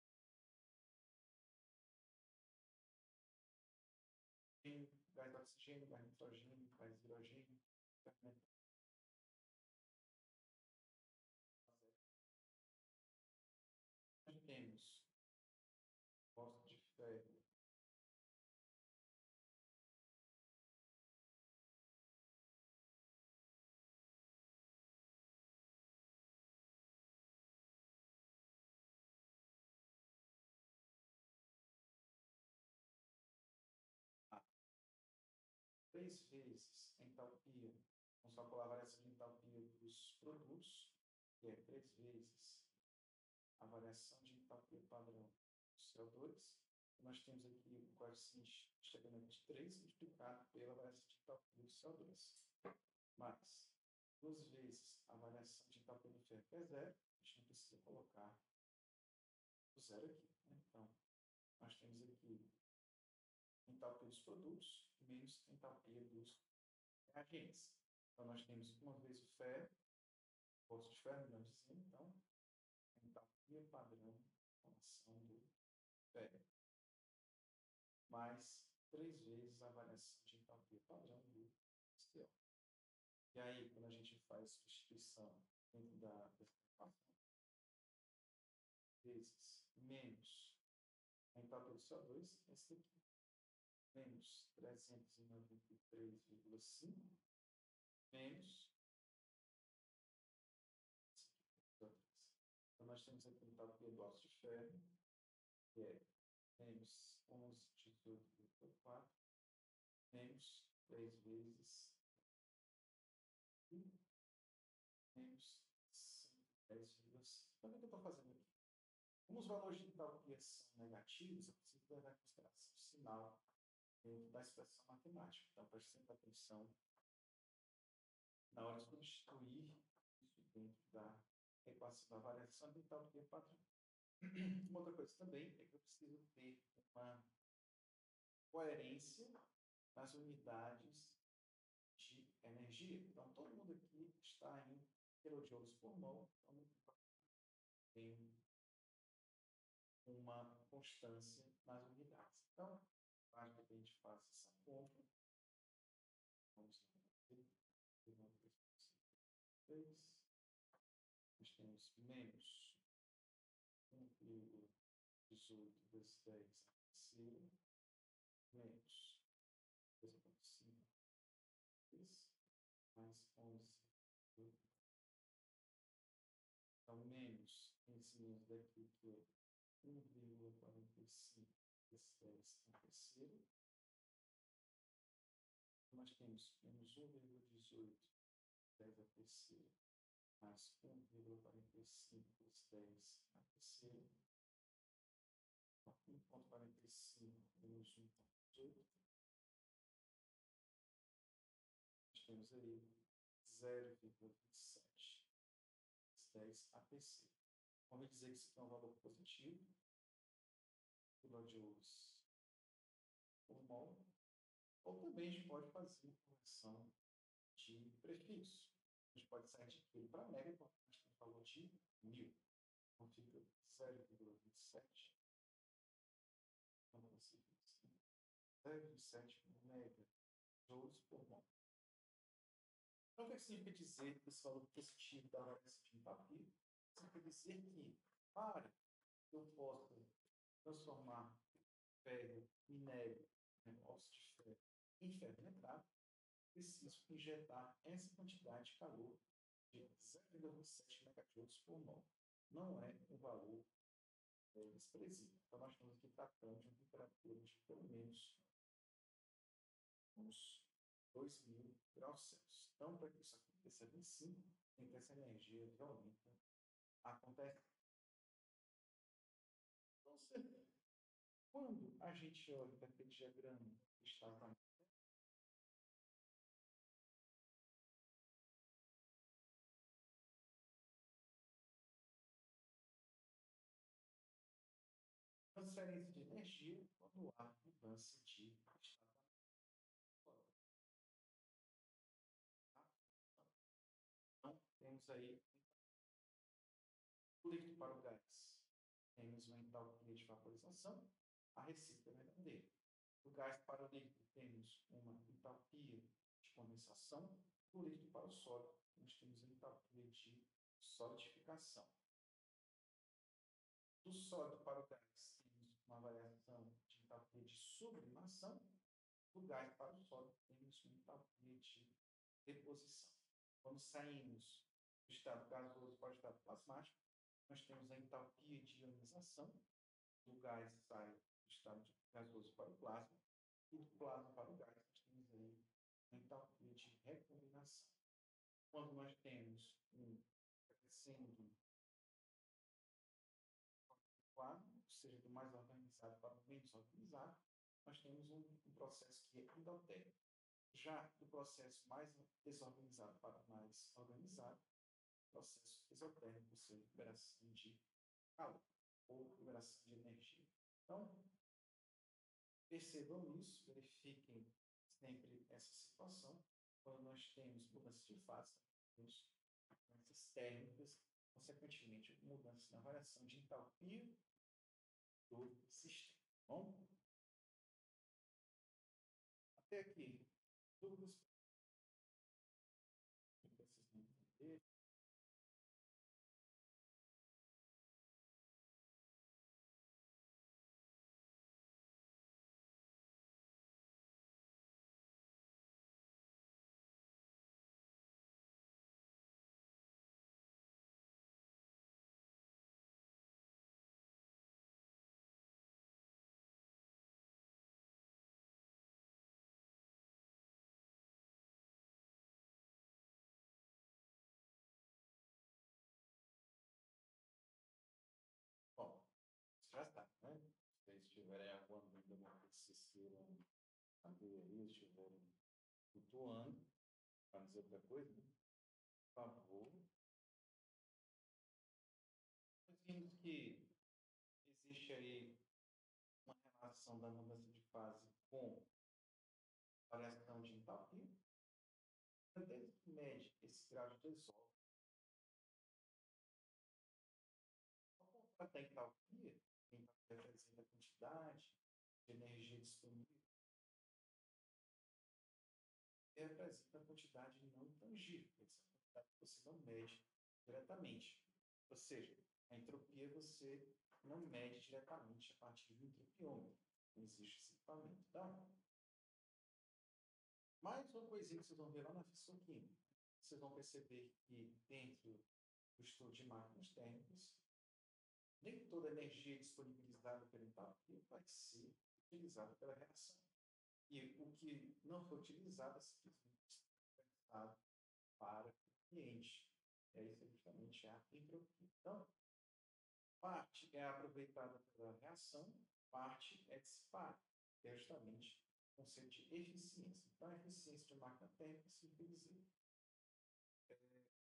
Gás de oxigênio, gás de nitrogênio, gás de hidrogênio, gás de metano. Nós temos fósforo de ferro, três vezes a entalpia, vamos calcular a variação de entalpia dos produtos, que é três vezes a variação de entalpia padrão do C O dois. Nós temos aqui o coeficiente de estequiometria de três multiplicado pela variação de entalpia do C O dois. Mais duas vezes a variação de entalpia do ferro, que é zero, a gente não precisa colocar o zero aqui. Né? Então, nós temos aqui entalpia dos produtos menos entalpia dos reagentes. Então, nós temos uma vez o ferro, poço de ferro, melhor dizendo, então, a entalpia padrão de formação do ferro, mais três vezes a variação de entalpia padrão do C O. E aí, quando a gente faz substituição dentro da equação, vezes menos a entalpia do C O dois, esse aqui. menos trezentos e noventa e três vírgula cinco, menos. Então, nós temos aqui o tal do óxido de ferro, que é menos onze vírgula dezoito vírgula quatro, menos três vezes menos dez vírgula cinco. Então, o que eu estou fazendo aqui? Como os valores de entalpia são negativos, eu preciso levar em consideração o sinal dentro da expressão matemática. Então, preste atenção na hora de substituir isso dentro da equação da variação de entalpia padrão. Uma outra coisa também é que eu preciso ter uma coerência nas unidades de energia. Então, todo mundo aqui está em quilojoules por mol, então tem uma constância nas unidades. Então, para que a gente faça essa conta, vamos lá. Nós temos menos um vírgula dezoito vezes dez a terceira, menos dois vírgula cinco mais onze. Então, menos em cima daqui que é um vírgula quarenta e cinco vezes dez a terceira. Nós temos menos um vírgula dezoito dez a terceira mais um vírgula quarenta e cinco vezes dez a terceira. um vírgula quarenta e cinco menos um vírgula dezoito. Nós temos aí zero vírgula vinte e sete vezes dez a terceira. Vamos dizer que isso aqui é um valor positivo, quilojoules por mol. Ou também a gente pode fazer conversão de prefixo. A gente pode sair de quilo para mega, porque nós temos valor de mil. Então fica zero vírgula vinte e sete. Então, você zero vírgula vinte e sete mega joules por mol. Então, o que significa dizer esse valor positivo da variação de entalpia? Significa dizer que, para que eu possa transformar ferro, minério, né, óxido de ferro, em ferro nitrato, preciso injetar essa quantidade de calor de zero vírgula vinte e sete megajoules por mol. Não é um valor é, expressivo. Então, nós estamos aqui tratando de uma temperatura de pelo menos uns dois mil graus Celsius. Então, para que isso aconteça bem sim, tem que essa energia violenta acontecer. Então, quando a gente olha para aquele diagrama que estava na transferência de energia quando há mudança de estado. Então, temos aí o líquido para o gás. Temos uma entalpia de vaporização, a recíproca é verdadeira. Do gás para o líquido, temos uma entalpia de condensação. Do líquido para o sólido, nós temos uma entalpia de solidificação. Do sólido para o gás, temos uma variação de entalpia de sublimação. Do gás para o sólido, temos uma entalpia de deposição. Quando saímos do estado gasoso para o estado plasmático, nós temos a entalpia de ionização. Do gás sai do estado gasoso para o plasma. E do plasma para o gás, nós temos aí a entalpia de recombinação. Quando nós temos um crescendo quadro, ou seja, do mais organizado para o menos organizado, nós temos um, um processo que é endotérmico. Já do processo mais desorganizado para o mais organizado, processo exotérmico, ou seja, liberação de calor ou liberação de energia. Então, percebam isso, verifiquem sempre essa situação. Quando nós temos mudança de fase, temos mudanças térmicas, consequentemente, mudança na variação de entalpia do sistema. Bom? Até aqui, dúvidas? estiverem aguando ainda vão persistiram a maioria estiverem flutuando, para dizer outra coisa, né? Por favor. Nós vimos que existe aí uma relação da mudança de fase com variação de entalpia. Desde que mede esse grau de desova, até entalpia, que representa a quantidade de energia disponível, representa a quantidade não tangível, essa quantidade que você não mede diretamente. Ou seja, a entropia você não mede diretamente a partir do entropiômetro. Não existe esse equipamento. Tá? Mais uma coisinha que vocês vão ver lá na física-química. Vocês vão perceber que dentro do estudo de máquinas térmicas, nem toda a energia disponibilizada pela entalpia vai ser utilizada pela reação. E o que não foi utilizado é simplesmente utilizado para o cliente. E aí, isso é justamente a entropia. Então, parte é aproveitada pela reação, parte é dissipada. É justamente o conceito de eficiência. Então, a eficiência de máquina térmica significa é,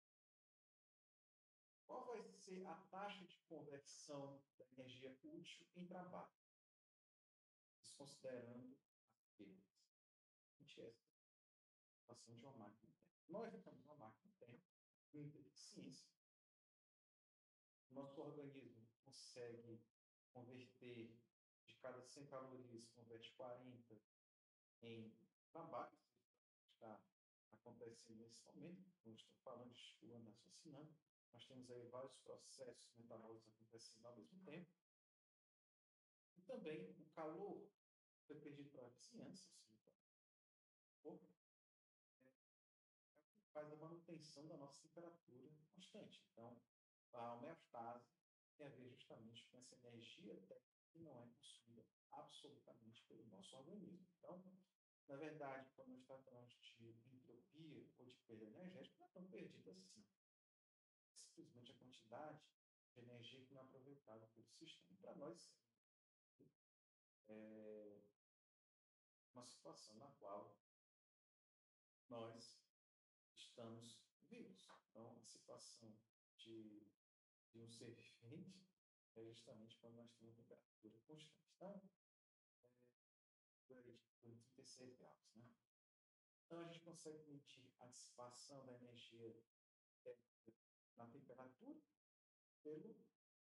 qual vai ser a taxa de conversão da energia útil em trabalho, desconsiderando as perdas. Essa é a situação de uma máquina térmica. Nós já temos uma máquina térmica com muita eficiência. Nosso organismo consegue converter, de cada cem calorias, converte quarenta em trabalho, que está acontecendo nesse momento, quando estou falando, estimulando, raciocinando. Nós temos aí vários processos metabólicos acontecendo ao mesmo tempo. E também o calor foi perdido para a vizinhança, ou seja, faz a manutenção da nossa temperatura constante. Então, a homeostase tem a ver justamente com essa energia que não é consumida absolutamente pelo nosso organismo. Então, na verdade, quando nós tratamos de entropia ou de perda energética, não é tão perdida assim. É simplesmente a quantidade de energia que não é aproveitada pelo sistema. Para nós, é uma situação na qual nós estamos vivos. Então, a situação de, de um ser vivente é justamente quando nós temos uma temperatura constante. Então, é, por trinta e seis graus. Né? Então, a gente consegue medir a dissipação da energia na temperatura pelo,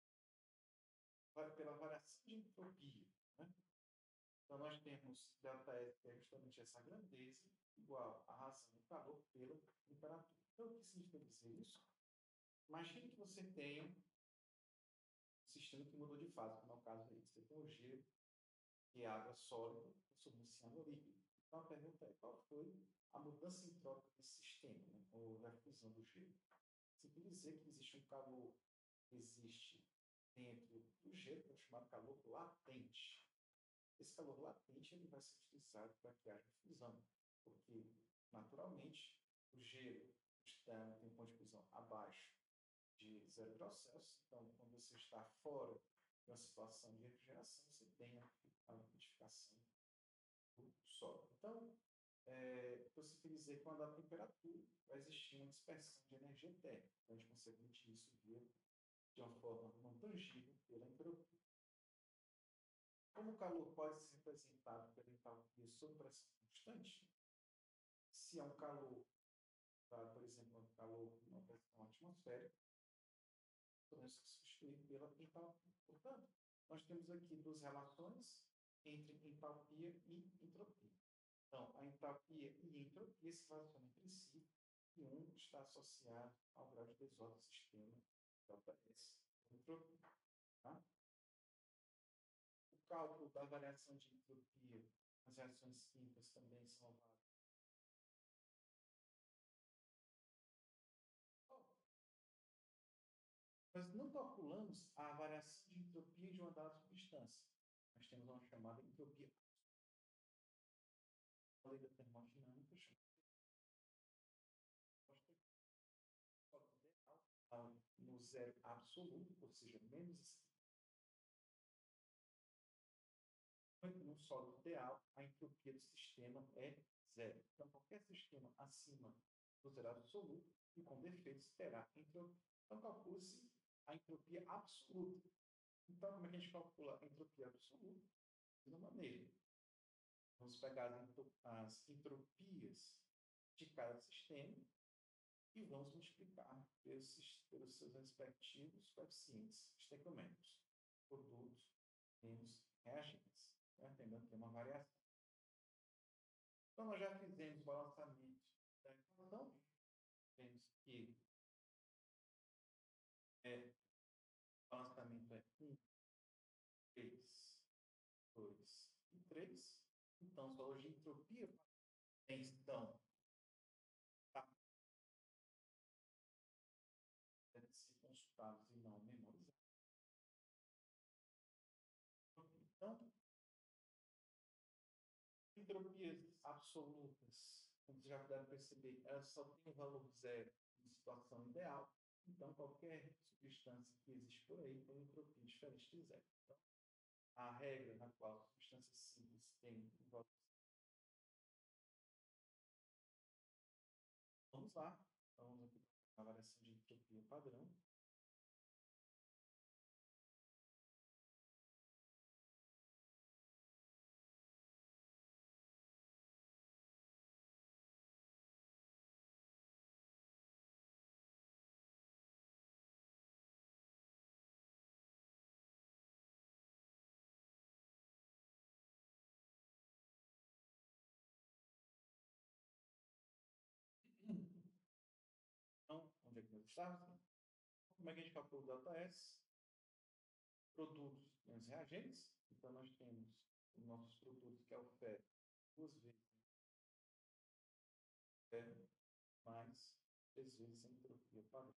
pela variação de entropia. Né? Então, nós temos ΔF, que é justamente essa grandeza, igual a razão do calor pela temperatura. Então, o que significa dizer isso? Imagine que você tem um sistema que mudou de fase, como é o caso aí. Você tem o gelo, que é água sólida, sobre um oceano líquido. Então, a pergunta é, qual foi a mudança entrópica desse sistema, né? Ou da fusão do gelo? Significa dizer que existe um calor que existe dentro do gelo, que é o chamado calor latente. Esse calor latente ele vai ser utilizado para que haja fusão, porque, naturalmente, o gelo está, tem um ponto de fusão abaixo de zero graus Celsius. Então, quando você está fora de uma situação de refrigeração, você tem a liquidificação do sólido. Então, é, você quer dizer que quando a temperatura vai existir uma dispersão de energia térmica. Então, a gente consegue medir isso via, de uma forma não tangível pela entropia. Como o calor pode ser representado pela entalpia sob pressão constante, se é um calor, tá, por exemplo, um calor numa pressão atmosférica, podemos substituir pela entalpia. Portanto, nós temos aqui duas relações entre entalpia e entropia. Então, a entalpia e a entropia se relacionam entre si, e um está associado ao grau de desordem do sistema ΔS, entropia. Tá? O cálculo da variação de entropia nas reações químicas também são válidos. Nós não calculamos a variação de entropia de uma dada substância. Nós temos uma chamada entropia. A lei da termodinâmica chama no zero absoluto, ou seja, menos sólido ideal, a entropia do sistema é zero. Então, qualquer sistema acima do zero absoluto e com defeitos terá entropia. Então, calcula-se a entropia absoluta. Então, como é que a gente calcula a entropia absoluta? De uma maneira. Vamos pegar as entropias de cada sistema e vamos multiplicar esses, pelos seus respectivos coeficientes estequiométricos, produtos menos reagentes. Né? Lembrando que tem uma variação. Então, nós já fizemos o balançamento da equação. Vemos que é, o balançamento é um, três, dois e três. Então, os valores de entropia estão devem ser consultados e não memorizados. Então, entropias absolutas, como vocês já puderam perceber, elas só têm o valor zero em situação ideal. Então, qualquer substância que existe por aí tem entropia diferente de zero. Então, a regra na qual a substância simples tem um valor. Vamos lá. Vamos aqui para a variação de entropia padrão. Então, onde é que nós estamos? Como é que a gente calcula o delta S? Produtos menos reagentes. Então, nós temos os nossos produtos, que é o F E, duas vezes F E, mais três vezes a entropia padrão.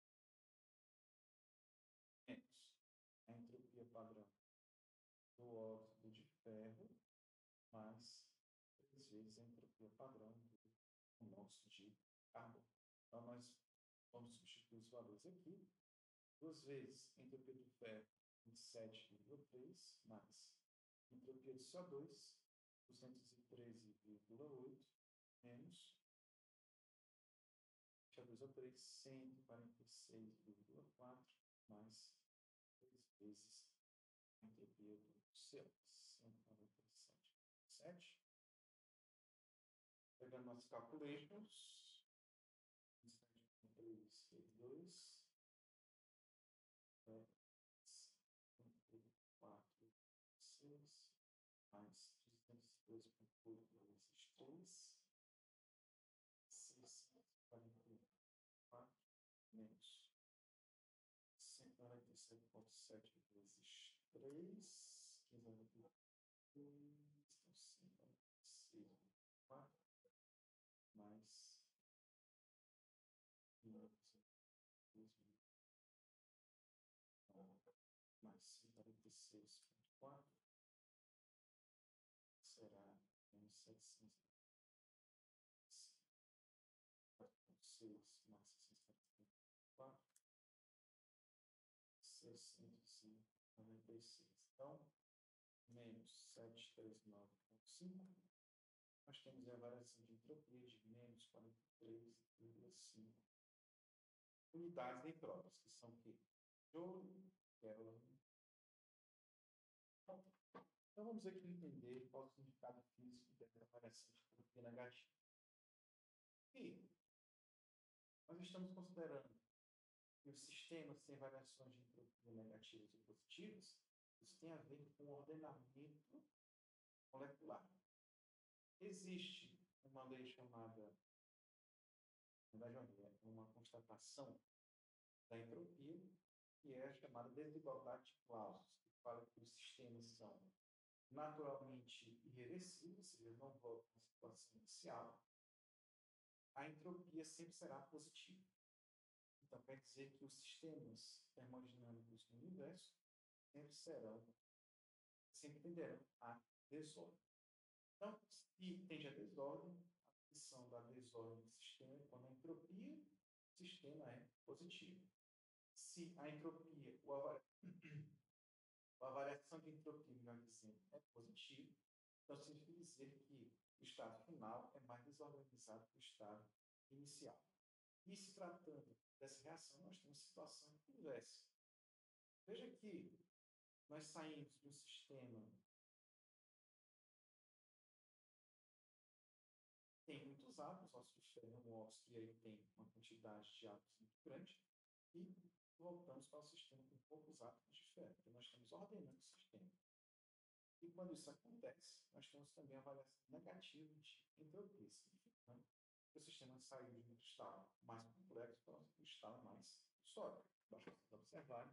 Menos a entropia padrão do óxido de ferro, mais três vezes a entropia padrão do monóxido de carbono. Então, nós vamos substituir os valores aqui. Duas vezes a entropia do ferro, vinte e sete vírgula três, mais a entropia do C O dois, duzentos e treze vírgula oito, menos C O dois O três, cento e quarenta e seis vírgula quatro, mais três vezes a entropia do C O dois, cento e quarenta e sete vírgula sete. Pegando nossos calculations, vinte e sete vírgula três vezes dois, quatro, seis, mais duzentos e dois vírgula oito vezes três, seiscentos e quarenta e quatro, menos cento e quarenta e sete vírgula sete vezes três, quinze vírgula dois, então cento e quarenta e seis vírgula quatro, mais mais cento e quarenta e seis vírgula quatro, será menos setecentos e seis mais seiscentos e quarenta e quatro, seiscentos e noventa e seis. Então, menos setecentos e trinta e nove vírgula cinco, nós temos a variação de entropia de menos quarenta e três vírgula cinco unidades neutrópias, que são o quê? Joule, Kelvin. Então, vamos aqui entender qual é o significado físico dessa variação de entropia negativa. E nós estamos considerando que os sistemas têm variações de entropia negativas e positivas. Isso tem a ver com o ordenamento molecular. Existe uma lei chamada, na verdade, é uma constatação da entropia, que é a chamada desigualdade de Clausius, que fala que os sistemas são naturalmente irreversíveis, ou seja, não voltam à situação inicial. A entropia sempre será positiva. Então, quer dizer que os sistemas termodinâmicos no universo sempre serão, sempre tenderão a desordem. Então, se tende a desordem, a condição da desordem do sistema é quando a entropia do sistema é positiva. Se a entropia, ou a, a variação de entropia, melhor dizendo, é positiva, Então, significa dizer que o estado final é mais desorganizado que o estado inicial. E se tratando dessa reação, nós temos situação inversa. Veja que nós saímos de um sistema que tem muitos átomos, óxido de ferro, um óxido que aí tem uma quantidade de átomos muito grande, e voltamos para o sistema com poucos átomos de ferro. Então, nós estamos ordenando o sistema. E quando isso acontece, nós temos também a variação negativa de entropia, significando que o sistema saiu de um estado mais complexo para um estado mais sólido. Basta vocês observarem.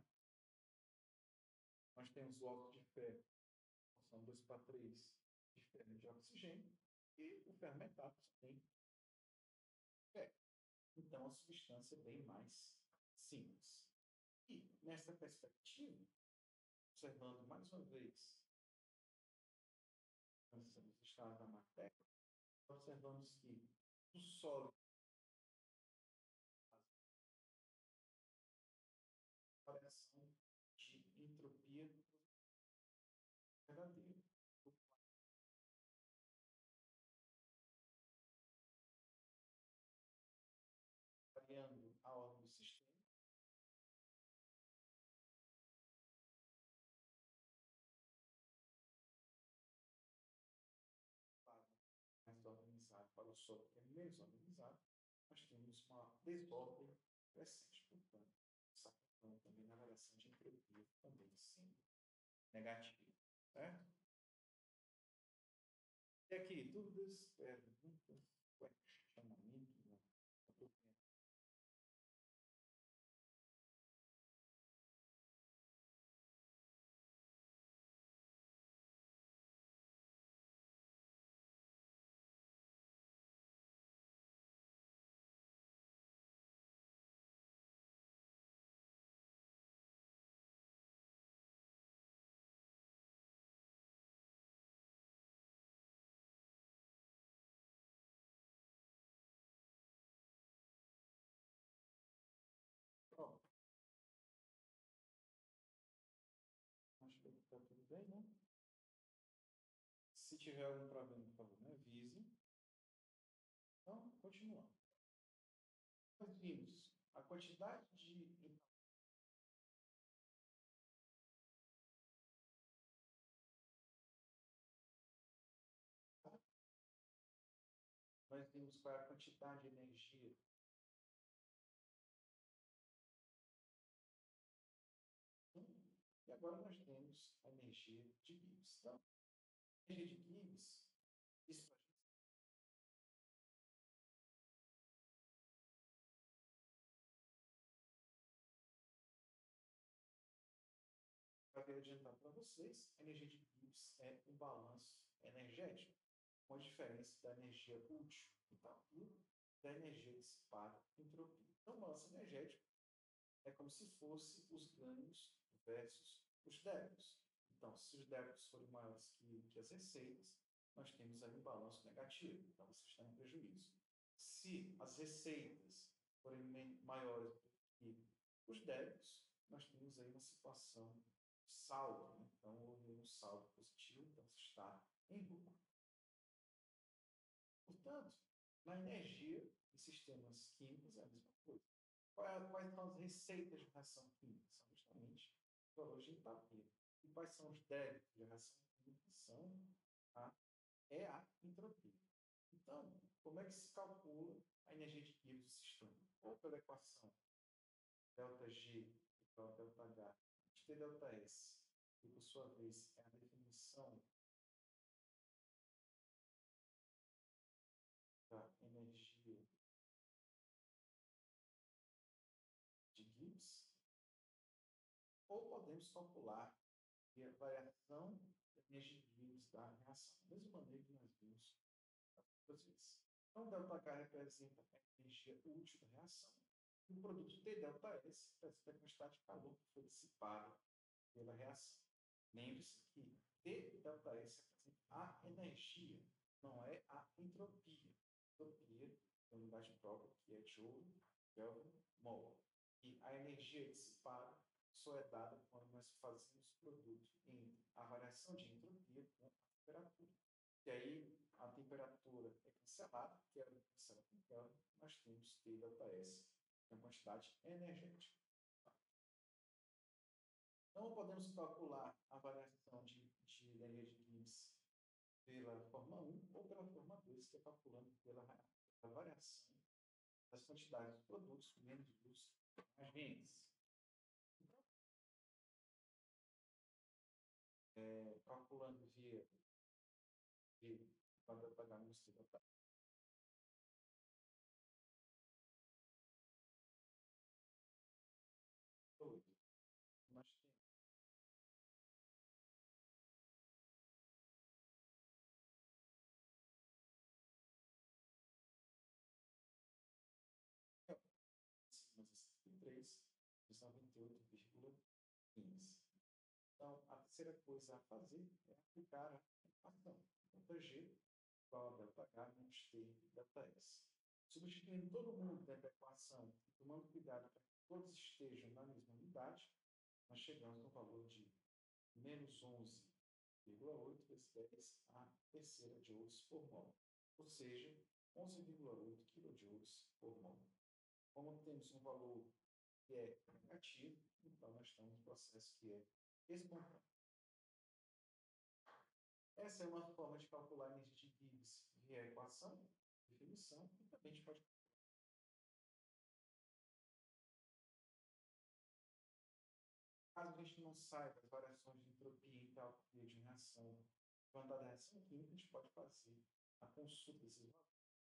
Nós temos o óxido de ferro, são dois para três de ferro de oxigênio, e o ferro metálico tem ferro. Então, a substância é bem mais simples. E, nessa perspectiva, observando mais uma vez os estados da matéria, observamos que o sólido a variação de entropia verdadeira. Variando a ordem do sistema, mais organizado para o solo que é menos organizado, nós temos uma desordem crescente. Portanto, essa questão também na variação de entropia também sendo negativa. Certo? E aqui, dúvidas, perguntas, questionamento? Não. Pronto. Acho que está tudo bem, né? Se tiver algum problema, por favor, me avise. Então, continuando. Nós vimos a quantidade de. Nós vimos qual é a quantidade de energia. E agora nós temos a energia de Gibbs. Então, a energia de Gibbs, isso para adiantar para vocês, a energia de Gibbs é um balanço energético, com a diferença da energia útil, então, e da energia dissipada, entropia. Então, o balanço energético é como se fosse os ganhos versus os débitos. Então, se os débitos forem maiores que, que as receitas, nós temos aí um balanço negativo, então você está em prejuízo. Se as receitas forem maiores do que os débitos, nós temos aí uma situação de saldo, né? Então houve um saldo positivo, então você está em lucro. Portanto, na energia e sistemas químicos é a mesma coisa. Quais são as receitas de reação química? São justamente os valores de entalpia. E quais são os débitos de reação química? São a, é a entropia. Então, como é que se calcula a energia de Gibbs do sistema? Ou pela equação ΔG igual a ΔH de T ΔS, que por sua vez é a definição da energia de Gibbs, ou podemos calcular a variação da energia de Gibbs da reação, da mesma maneira que nós vimos outras vezes. Então, ΔH representa a energia útil da reação, e o produto T ΔS representa a quantidade de calor que foi dissipada pela reação. Lembre-se que T ΔS representa a energia, não é a entropia. Entropia é a unidade própria, que é Joule, Kelvin, Mol. E a energia dissipada só é dada quando nós fazemos o produto entre a variação de entropia com a temperatura. E aí a temperatura é cancelada, que ela cancela com Kelvin, nós temos T delta S, que é a quantidade energética. Então, podemos calcular a variação de, de energia de Gibbs pela forma um ou pela forma dois, que é calculando pela, pela variação das quantidades dos produtos menos dos agentes. É, calculando via V, quando eu pagar no T delta oito, nós temos sessenta e três vezes noventa e oito vírgula quinze. Então, a terceira coisa a fazer é aplicar a equação. Delta G igual a delta H menos T delta S. Substituindo todo mundo dentro da equação e tomando cuidado para que todos estejam na mesma unidade, nós chegamos no valor de menos onze vírgula oito vezes dez a terceira joules por mol, ou seja, onze vírgula oito quilojoules por mol. Como temos um valor que é negativo, então nós estamos no processo que é espontâneo. Essa é uma forma de calcular a energia de Gibbs via equação, definição, e também a gente pode. Caso a gente não saiba as variações de entropia e entalpia de reação, quando a reação química, a gente pode fazer a consulta desses valores.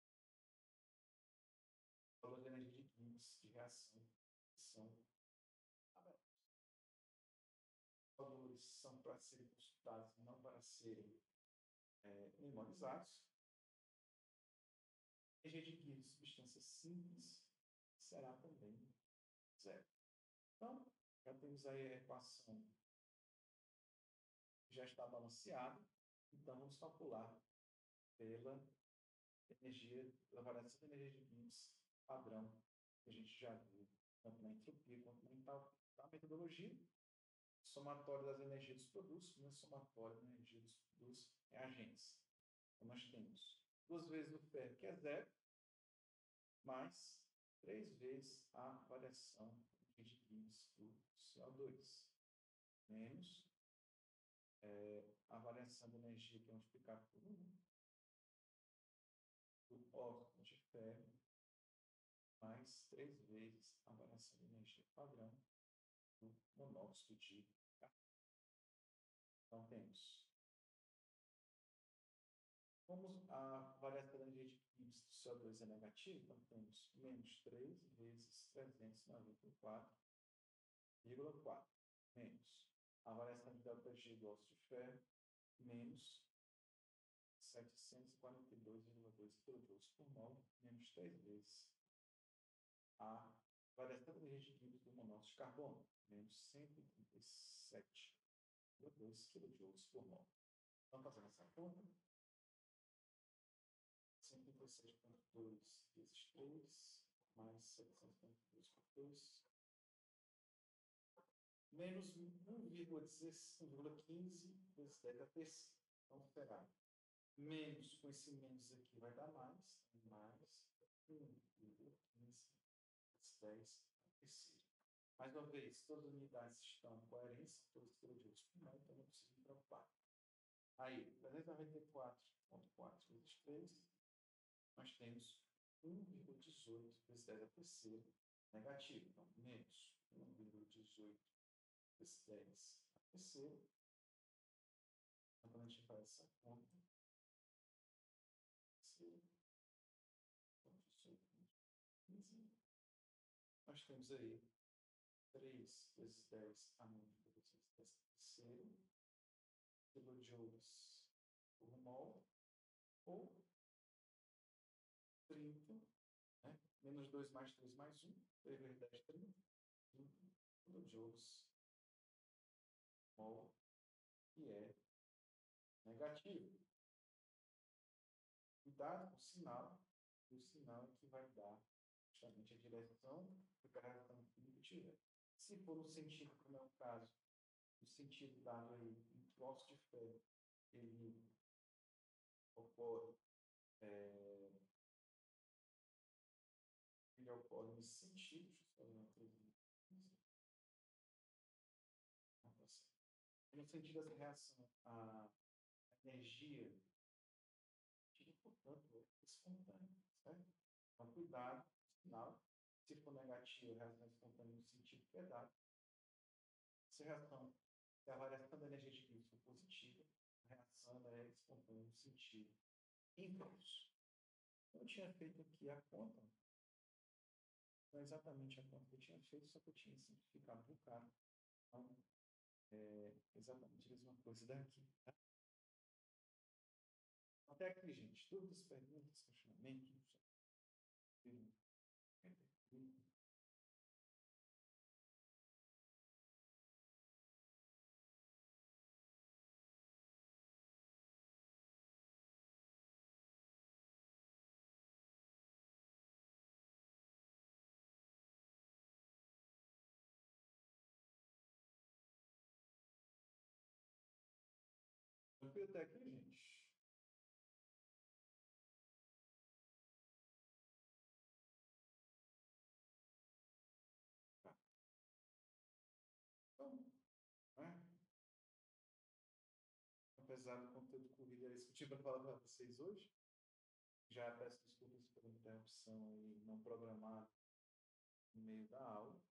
O valor de energia de Gibbs de reação são abertos. Os valores são para serem consultados, não para serem é, memorizados. A energia de Gibbs de substância simples será também zero. Então, já temos aí a equação que já está balanceada. Então, vamos calcular pela energia, pela variação da energia de Gibbs padrão, que a gente já viu, tanto na entropia quanto na entalpia. A metodologia, somatório das energias dos produtos, menos somatório da energia dos, dos reagentes. Então, nós temos duas vezes o ferro, que é zero, mais três vezes a variação de Gibbs do C O dois, menos é, a variação de energia, que é multiplicada por um, do óxido de ferro, mais três vezes a variação de energia padrão do monóxido de carbono. Então, temos, como a variação da energia de Gibbs do C O dois é negativa, então temos menos três vezes trezentos e noventa e quatro vírgula quatro, menos a variação de delta G do óxido de ferro, menos setecentos e quarenta e dois vírgula dois quilojoules por mol, menos três vezes a variação da energia de Gibbs do monóxido de carbono, menos cento e trinta e sete vírgula dois quilojoules por mol. Vamos fazer essa conta. cento e trinta e sete vírgula dois vezes três, mais setecentos e quarenta e dois por dois, menos um vírgula quinze vezes dez a terceira. Então, será menos, com esse menos aqui vai dar mais, mais um vírgula quinze vezes dez a terceira. Mais uma vez, todas as unidades estão em coerência, todos os quilojoules por mol, então não precisa me preocupar. Aí, trezentos e noventa e quatro vírgula quatro vezes três, nós temos um vírgula dezoito vezes dez a terceira negativo. Então, menos um vírgula dezoito vezes dez a terceira. Então, quando a gente faz essa conta, nós temos aí três vezes dez a menos vezes dez a terceira, kilojoules por mol, ou trinta, né? Menos dois mais três mais um, três vezes dez, trinta, trinta kilojoules mol, que é negativo. Cuidado com o sinal, e o sinal é que vai dar justamente a direção que a reação química tiver. Se for no sentido, como é o caso, no sentido dado aí, um óxido de ferro, ele ocorre, é, ele ocorre nesse sentido. Deixa eu fazer uma coisa. No sentido dessa reação, a energia, portanto, é espontânea, certo? Então, cuidado, sinal. Se for negativo, a reação é espontânea no sentido que é dado. Se a reação, se a variação da energia de química for positiva, a reação é espontânea no sentido inverso. Eu tinha feito aqui a conta, não é exatamente a conta que eu tinha feito, só que eu tinha simplificado um bocado. Então, é exatamente a mesma coisa daqui. Tá? Até aqui, gente. Dúvidas, perguntas, questionamentos? Tranquilo até aqui, gente? Tá. Então, né? Apesar do conteúdo corrido era isso que eu tinha para falar para vocês hoje, já peço desculpas pela interrupção e não programar no meio da aula.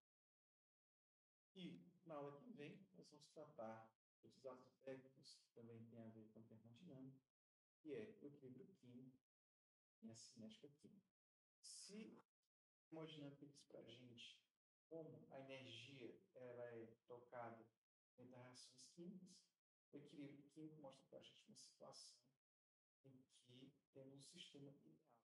E na aula que vem, nós vamos tratar dos aspectos que também tem a ver com a termodinâmica, que é o equilíbrio químico e a cinética química. Se a termodinâmica diz para a gente como a energia ela é trocada entre as reações químicas, o equilíbrio químico mostra para a gente uma situação em que temos um sistema ideal.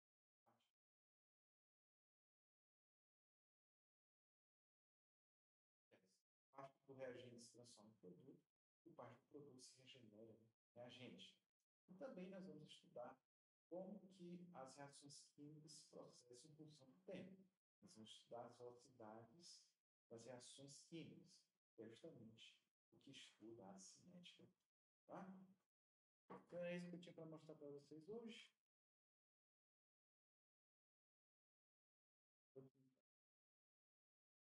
Parte do reagente se transforma em produto e parte do produto se regenera em reagente. E também nós vamos estudar como que as reações químicas se processam em função do tempo. Nós vamos estudar as velocidades das reações químicas, que é justamente o que estuda a cinética. Tá? Então é isso que eu tinha para mostrar para vocês hoje.